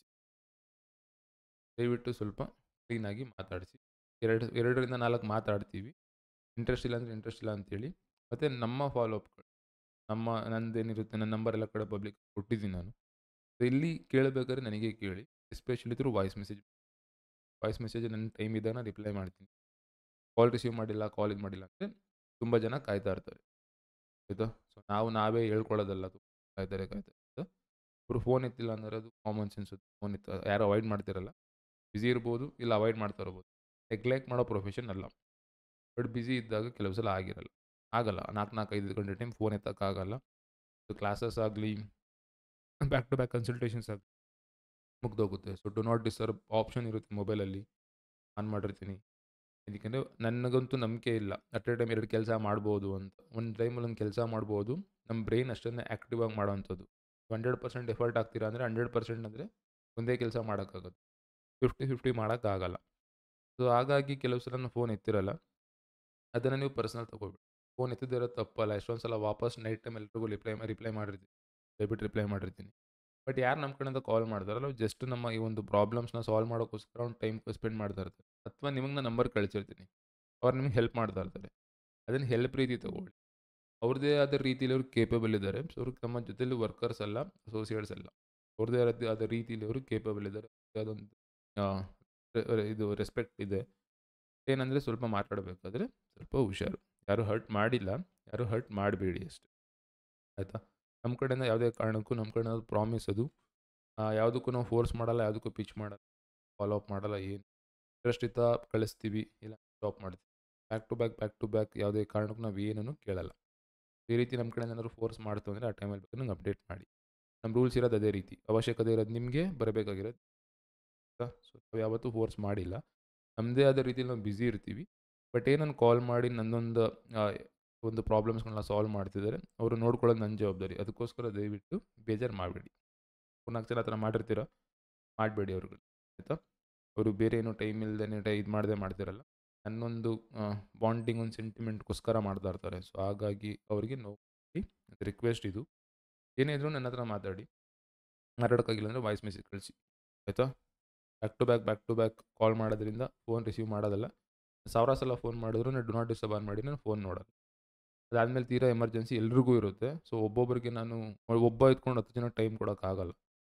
ದಯವಿಟ್ಟು ಸ್ವಲ್ಪ ಕ್ಲೀನಾಗಿ ಮಾತಾಡಿಸಿ. 2-4 ಮಾತಾಡ್ತೀವಿ. ಇಂಟ್ರೆಸ್ಟ್ ಇಲ್ಲ ಅಂದರೆ ಇಂಟ್ರೆಸ್ಟ್ ಇಲ್ಲ ಅಂತೇಳಿ. ಮತ್ತು ನಮ್ಮ ಫಾಲೋ ಅಪ್ಗಳು, ನಂದೇನಿರುತ್ತೆ, ನನ್ನ ನಂಬರ್ ಎಲ್ಲ ಕಡೆ ಪಬ್ಲಿಕ್ ಕೊಟ್ಟಿದ್ದೀನಿ ನಾನು. ಸೊ ಇಲ್ಲಿ ಕೇಳಬೇಕಾದ್ರೆ ನನಗೆ ಕೇಳಿ, ಎಸ್ಪೆಷಲಿ ಥ್ರೂ ವಾಯ್ಸ್ ಮೆಸೇಜ್ ನನ್ನ ಟೈಮ್ ಇದ್ದಾಗ ನಾನು ರಿಪ್ಲೈ ಮಾಡ್ತೀನಿ. ಕಾಲ್ ರಿಸೀವ್ ಮಾಡಿಲ್ಲ, ಕಾಲ್ ಇದು ಮಾಡಿಲ್ಲ ಅಂದರೆ ತುಂಬ ಜನ ಕಾಯ್ತಾ ಇರ್ತಾರೆ. ಆಯಿತಾ? ಸೊ ನಾವೇ ಹೇಳ್ಕೊಳ್ಳೋದಲ್ಲ, ಕಾಯ್ತಾರೆ ಅಂತ. ಅವರು ಫೋನ್ ಎತ್ತಿಲ್ಲ ಅಂದರೆ ಅದು ಕಾಮನ್ ಸೆನ್ಸ್. ಫೋನ್ ಯಾರು ಅವಾಯ್ಡ್ ಮಾಡ್ತಿರಲ್ಲ. ಬ್ಯುಸಿ ಇರ್ಬೋದು, ಇಲ್ಲ ಅವಾಯ್ಡ್ ಮಾಡ್ತಾ ಇರ್ಬೋದು. ನೆಗ್ಲೆಕ್ಟ್ ಮಾಡೋ ಪ್ರೊಫೆಷನ್ ಅಲ್ಲ. ಬಟ್ ಬ್ಯುಸಿ ಇದ್ದಾಗ ಕೆಲವು ಸಲ ಆಗಲ್ಲ. 4-5 ಗಂಟೆ ಟೈಮ್ ಫೋನ್ ಎತ್ತೋಕ್ಕಾಗಲ್ಲ. ಕ್ಲಾಸಸ್ ಆಗಲಿ, ಬ್ಯಾಕ್ ಟು ಬ್ಯಾಕ್ ಕನ್ಸಲ್ಟೇಷನ್ಸ್ ಆಗಲಿ ಮುಗ್ದೋಗುತ್ತೆ. So do not disturb option ಇರುತ್ತೆ ಮೊಬೈಲಲ್ಲಿ, ಆನ್ ಮಾಡಿರ್ತೀನಿ. ಇದಕ್ಕೆಂದರೆ ನನಗಂತೂ ನಂಬಿಕೆ ಇಲ್ಲ ಅಟ್ ಎ ಟೈಮ್ 2 ಕೆಲಸ ಮಾಡ್ಬೋದು ಅಂತ. ಒಂದು ಟೈಮಲ್ಲಿ ಒಂದು ಕೆಲಸ ಮಾಡ್ಬೋದು. ನಮ್ಮ ಬ್ರೈನ್ ಅಷ್ಟನ್ನೇ ಆ್ಯಕ್ಟಿವ್ ಆಗಿ ಮಾಡೋವಂಥದ್ದು. 100% ಎಫರ್ಟ್ ಹಾಕ್ತೀರಾ ಅಂದರೆ 100% ಅಂದರೆ ಒಂದೇ ಕೆಲಸ ಮಾಡೋಕ್ಕಾಗೋದು. 50-50 ಮಾಡೋಕ್ಕಾಗಲ್ಲ. ಸೊ ಹಾಗಾಗಿ ಕೆಲವು ಸಲ ನಾನು ಫೋನ್ ಎತ್ತಿರಲ್ಲ. ಅದನ್ನು ನೀವು ಪರ್ಸನಲ್ ತೊಗೋಬೇಡಿ. ಫೋನ್ ಎತ್ತದೇ ಇರೋದು ತಪ್ಪಲ್ಲ. ಎಷ್ಟೊಂದು ಸಲ ವಾಪಸ್ ನೈಟ್ ಟೈಮ್ ಎಲ್ರಿಗೂ ರಿಪ್ಲೈ ಮಾಡಿರ್ತೀನಿ. ದಯವಿಟ್ಟು ರಿಪ್ಲೈ ಮಾಡಿರ್ತೀನಿ. ಬಟ್ ಯಾರು ನಮ್ಮ ಕಡೆಯಿಂದ ಕಾಲ್ ಮಾಡ್ತಾರಲ್ಲ, ಅವ್ರು ಜಸ್ಟ್ ನಮ್ಮ ಈ ಒಂದು ಪ್ರಾಬ್ಲಮ್ಸ್ನ ಸಾಲ್ವ್ ಮಾಡೋಕ್ಕೋಸ್ಕರ ಒಂದು ಟೈಮ್ ಸ್ಪೆಂಡ್ ಮಾಡ್ತಾ ಇರ್ತಾರೆ. ಅಥವಾ ನಿಮಗೆ ನಾನು ನಂಬರ್ ಕಳಿಸಿರ್ತೀನಿ, ಅವ್ರು ನಿಮಗೆ ಹೆಲ್ಪ್ ಮಾಡ್ತಾ ಇರ್ತಾರೆ. ಅದನ್ನು ಹೆಲ್ಪ್ ರೀತಿ ತೊಗೊಳ್ಳಿ. ಅವ್ರದ್ದೇ ಆದ ರೀತಿಯಲ್ಲಿ ಅವ್ರು ಕೇಪಬಲ್ ಇದ್ದಾರೆ. ಸೊ ಅವ್ರಿಗೆ ನಮ್ಮ ಜೊತೆಲಿ ವರ್ಕರ್ಸ್ ಅಲ್ಲ, ಅಸೋಸಿಯೇಟ್ಸ್ ಅಲ್ಲ. ಅವ್ರದ್ದೇ ಆದ ರೀತಿಯಲ್ಲಿ ಅವರು ಕೇಪಬಲ್ ಇದ್ದಾರೆ. ಯಾವುದೊಂದು ಇದು ರೆಸ್ಪೆಕ್ಟ್ ಇದೆ. ಏನಂದರೆ ಸ್ವಲ್ಪ ಮಾತಾಡಬೇಕಾದ್ರೆ ಸ್ವಲ್ಪ ಹುಷಾರು. ಯಾರೂ ಹರ್ಟ್ ಮಾಡಿಲ್ಲ, ಯಾರೂ ಹರ್ಟ್ ಮಾಡಬೇಡಿ ಅಷ್ಟೆ. ಆಯಿತಾ? ನಮ್ಮ ಕಡೆಯಿಂದ ಯಾವುದೇ ಕಾರಣಕ್ಕೂ ನಮ್ಮ ಕಡೆಯಿಂದ ಪ್ರಾಮಿಸ್ ಅದು. ಯಾವುದಕ್ಕೂ ನಾವು ಫೋರ್ಸ್ ಮಾಡಲ್ಲ, ಯಾವುದಕ್ಕೂ ಪಿಚ್ ಮಾಡಲ್ಲ, ಫಾಲೋ ಅಪ್ ಮಾಡಲ್ಲ. ಏನು ಇಂಟ್ರೆಸ್ಟ್ ಇತ್ತಾ ಕಳಿಸ್ತೀವಿ, ಇಲ್ಲ ಸ್ಟಾಪ್ ಮಾಡ್ತೀವಿ. ಬ್ಯಾಕ್ ಟು ಬ್ಯಾಕ್ ಯಾವುದೇ ಕಾರಣಕ್ಕೂ ನಾವು ಏನೂ ಕೇಳಲ್ಲ. ಈ ರೀತಿ ನಮ್ಮ ಕಡೆಯಿಂದ ಏನಾದರೂ ಫೋರ್ಸ್ ಮಾಡ್ತು ಅಂದರೆ ಆ ಟೈಮಲ್ಲಿ ಬೇಕಾದ್ರೆ ನಂಗೆ ಅಪ್ಡೇಟ್ ಮಾಡಿ. ನಮ್ಮ ರೂಲ್ಸ್ ಇರೋದು ಅದೇ ರೀತಿ. ಅವಶ್ಯಕತೆ ಇರೋದು ನಿಮಗೆ, ಬರಬೇಕಾಗಿರೋದು. ಸೊ ನಾವು ಯಾವತ್ತೂ ಫೋರ್ಸ್ ಮಾಡಿಲ್ಲ. ನಮ್ಮದೇ ಆದ ರೀತಿಯಲ್ಲಿ ನಾವು ಬ್ಯುಸಿ ಇರ್ತೀವಿ. ಬಟ್ ಏನನ್ನು ಕಾಲ್ ಮಾಡಿ ನನ್ನೊಂದು ಒಂದು ಪ್ರಾಬ್ಲಮ್ಸ್ಗಳನ್ನ ಸಾಲ್ವ್ ಮಾಡ್ತಿದ್ದಾರೆ, ಅವರು ನೋಡ್ಕೊಳ್ಳೋದು ನನ್ನ ಜವಾಬ್ದಾರಿ. ಅದಕ್ಕೋಸ್ಕರ ದಯವಿಟ್ಟು ಬೇಜಾರು ಮಾಡಬೇಡಿ. 4 ಜನ ಆ ಥರ ಮಾಡಿರ್ತೀರ, ಮಾಡಬೇಡಿ ಅವ್ರುಗಳು. ಆಯಿತಾ? ಅವರು ಬೇರೆ ಏನೋ ಟೈಮ್ ಇಲ್ಲದೇ ಇದು ಮಾಡ್ತಿರಲ್ಲ. ನನ್ನೊಂದು ಬಾಂಡಿಂಗ್, ಒಂದು ಸೆಂಟಿಮೆಂಟ್ಗೋಸ್ಕರ ಮಾಡ್ತಾ ಇರ್ತಾರೆ. ಸೊ ಹಾಗಾಗಿ ಅವರಿಗೆ ರಿಕ್ವೆಸ್ಟ್ ಇದು. ಏನೇ ಇದ್ರೂ ನನ್ನ ಹತ್ರ ಮಾತಾಡೋಕ್ಕಾಗಿಲ್ಲ ಅಂದರೆ ವಾಯ್ಸ್ ಮೆಸೇಜ್ ಕಳಿಸಿ. ಆಯಿತಾ? ಬ್ಯಾಕ್ ಟು ಬ್ಯಾಕ್ ಕಾಲ್ ಮಾಡೋದ್ರಿಂದ ಫೋನ್ ರಿಸೀವ್ ಮಾಡೋದಲ್ಲ. 1000 ಸಲ ಫೋನ್ ಮಾಡಿದ್ರು ನಾನು ಡು ನಾಟ್ ಡಿಸ್ಟರ್ಬ್ ಆನ್ ಮಾಡಿ ನಾನು ಫೋನ್ ನೋಡೋದು. ಅದಾದಮೇಲೆ ತೀರಾ ಎಮರ್ಜೆನ್ಸಿ ಎಲ್ರಿಗೂ ಇರುತ್ತೆ. ಸೊ ಒಬ್ಬೊಬ್ಬರಿಗೆ ನಾನು ಒಬ್ಬ ಎತ್ಕೊಂಡು 10 ಜನಕ್ಕೆ ಟೈಮ್ ಕೊಡೋಕ್ಕಾಗಲ್ಲ.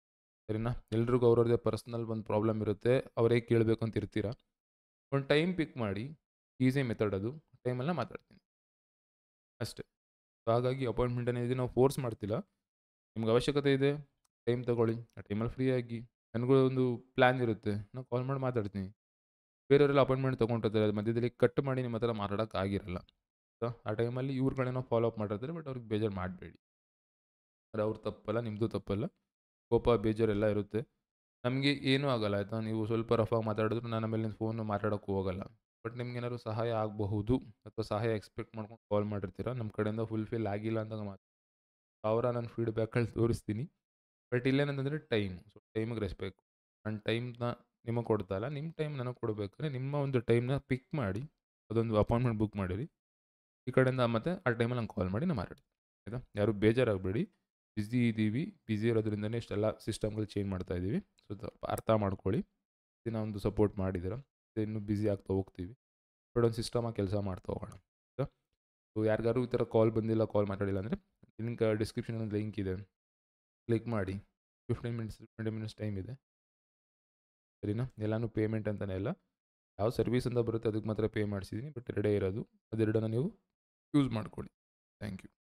ಸರಿನಾ? ಎಲ್ರಿಗೂ ಅವ್ರವ್ರದ್ದೇ ಪರ್ಸ್ನಲ್ ಒಂದು ಪ್ರಾಬ್ಲಮ್ ಇರುತ್ತೆ. ಅವರೇ ಕೇಳಬೇಕು ಅಂತ ಇರ್ತೀರ. ಒಂದು ಟೈಮ್ ಪಿಕ್ ಮಾಡಿ, ಈಸಿ ಮೆಥಡ್ ಅದು. ಟೈಮಲ್ಲಿ ಮಾತಾಡ್ತೀನಿ ಅಷ್ಟೇ. ಸೊ ಹಾಗಾಗಿ ಅಪಾಯಿಂಟ್ಮೆಂಟ್ అనేది ನಾವು ಫೋರ್ಸ್ ಮಾಡ್ತಿಲ್ಲ. ನಿಮ್ಗೆ ಅವಶ್ಯಕತೆ ಇದೆ, ಟೈಮ್ ತಗೊಳ್ಳಿ. ಆ ಟೈಮಲ್ಲಿ ಫ್ರೀಯಾಗಿ ನನಗೂ ಒಂದು ಪ್ಲ್ಯಾನ್ ಇರುತ್ತೆ. ನಾನು ಕಾಲ್ ಮಾಡಿ ಮಾತಾಡ್ತೀನಿ. ಬೇರೆಯವರೆಲ್ಲ ಅಪಾಯಿಂಟ್ಮೆಂಟ್ ತೊಗೊಂಡಿರ್ತಾರೆ. ಅದು ಮಧ್ಯದಲ್ಲಿ ಕಟ್ ಮಾಡಿ ನಿಮ್ಮ ಹತ್ರ ಮಾತಾಡೋಕೆ ಆಗಿರಲ್ಲ. ಸೊ ಆ ಟೈಮಲ್ಲಿ ಇವ್ರುಗಳೇನೋ ಫಾಲೋ ಅಪ್ ಮಾಡಿರ್ತಾರೆ. ಬಟ್ ಅವ್ರಿಗೆ ಬೇಜಾರು ಮಾಡಬೇಡಿ. ಅದು ಅವ್ರ ತಪ್ಪಲ್ಲ, ನಿಮ್ಮದು ತಪ್ಪಲ್ಲ. ಕೋಪ, ಬೇಜಾರೆಲ್ಲ ಇರುತ್ತೆ. ನಮಗೆ ಏನೂ ಆಗಲ್ಲ ಆಯಿತಾ. ನೀವು ಸ್ವಲ್ಪ ರಫಾಗಿ ಮಾತಾಡಿದ್ರು ನಾನು ಆಮೇಲೆ ನಿಮ್ಮ ಫೋನು ಮಾತಾಡೋಕ್ಕೂ ಹೋಗಲ್ಲ. ಬಟ್ ನಿಮ್ಗೇನಾದ್ರು ಸಹಾಯ ಆಗಬಹುದು ಅಥವಾ ಸಹಾಯ ಎಕ್ಸ್ಪೆಕ್ಟ್ ಮಾಡ್ಕೊಂಡು ಕಾಲ್ ಮಾಡಿರ್ತೀರ. ನಮ್ಮ ಕಡೆಯಿಂದ ಫುಲ್ಫಿಲ್ ಆಗಿಲ್ಲ ಅಂದಾಗ ಮಾತ್ರ ಸಾವಿರ ನಾನು ಫೀಡ್‌ಬ್ಯಾಕಲ್ಲಿ ತೋರಿಸ್ತೀನಿ. ಬಟ್ ಇಲ್ಲೇನಂತಂದರೆ ಟೈಮ್. ಸೊ ಟೈಮಿಗೆ ರೆಸ್ಪೆಕ್ಟ್. ನನ್ನ ಟೈಮ್‌ನ ನಿಮಗೆ ಕೊಡ್ತಾ ಇಲ್ಲ. ನಿಮ್ಮ ಟೈಮ್ ನನಗೆ ಕೊಡಬೇಕಾದ್ರೆ ನಿಮ್ಮ ಒಂದು ಟೈಮ್‌ನ ಪಿಕ್ ಮಾಡಿ ಅದೊಂದು ಅಪಾಯಿಂಟ್ಮೆಂಟ್ ಬುಕ್ ಮಾಡಿರಿ. ಈ ಕಡೆಯಿಂದ ಮತ್ತೆ ಆ ಟೈಮಲ್ಲಿ ನಂಗೆ ಕಾಲ್ ಮಾಡಿ ನಾನು ಮಾತಾಡ್ತೀನಿ. ಆಯಿತಾ? ಯಾರೂ ಬೇಜಾರಾಗಬೇಡಿ. ಬ್ಯುಸಿ ಇದ್ದೀವಿ. ಬ್ಯುಸಿ ಇರೋದ್ರಿಂದನೇ ಇಷ್ಟೆಲ್ಲ ಸಿಸ್ಟಮ್‌ಗಳು ಚೇಂಜ್ ಮಾಡ್ತಾ ಇದ್ದೀವಿ. ಸೊ ಸ್ವಲ್ಪ ಅರ್ಥ ಮಾಡ್ಕೊಳ್ಳಿ. ದಿನ ಒಂದು ಸಪೋರ್ಟ್ ಮಾಡಿದ್ದೀರ. ಇನ್ನೂ ಬ್ಯುಸಿ ಆಗ್ತಾ ಹೋಗ್ತೀವಿ. ಬಟ್ ಒಂದು ಸಿಸ್ಟಮಾಗಿ ಕೆಲಸ ಮಾಡ್ತಾ ಹೋಗೋಣ. ಆಯಿತಾ? ಸೊ ಯಾರಿಗಾರು ಈ ಥರ ಕಾಲ್ ಬಂದಿಲ್ಲ, ಕಾಲ್ ಮಾತಾಡಿಲ್ಲ ಅಂದರೆ ಲಿಂಕ್ ಡಿಸ್ಕ್ರಿಪ್ಷನಲ್ಲಿ ಒಂದು ಲಿಂಕ್ ಇದೆ. ಕ್ಲಿಕ್ ಮಾಡಿ. 15 ಮಿನಿಟ್ಸ್, 20 ಮಿನಿಟ್ಸ್ ಟೈಮ್ ಇದೆ. ಸರಿನಾ? ಎಲ್ಲಾನು ಪೇಮೆಂಟ್ ಅಂತಲೇ ಇಲ್ಲ. ಯಾವ ಸರ್ವಿಸ್ ಅಂತ ಬರುತ್ತೆ ಅದಕ್ಕೆ ಮಾತ್ರ ಪೇ ಮಾಡಿಸಿದ್ದೀನಿ. ಬಟ್ ಎರಡೇ ಇರೋದು. ಅದೆರಡನ್ನ ನೀವು ಯೂಸ್ ಮಾಡ್ಕೊಳ್ಳಿ. Thank you.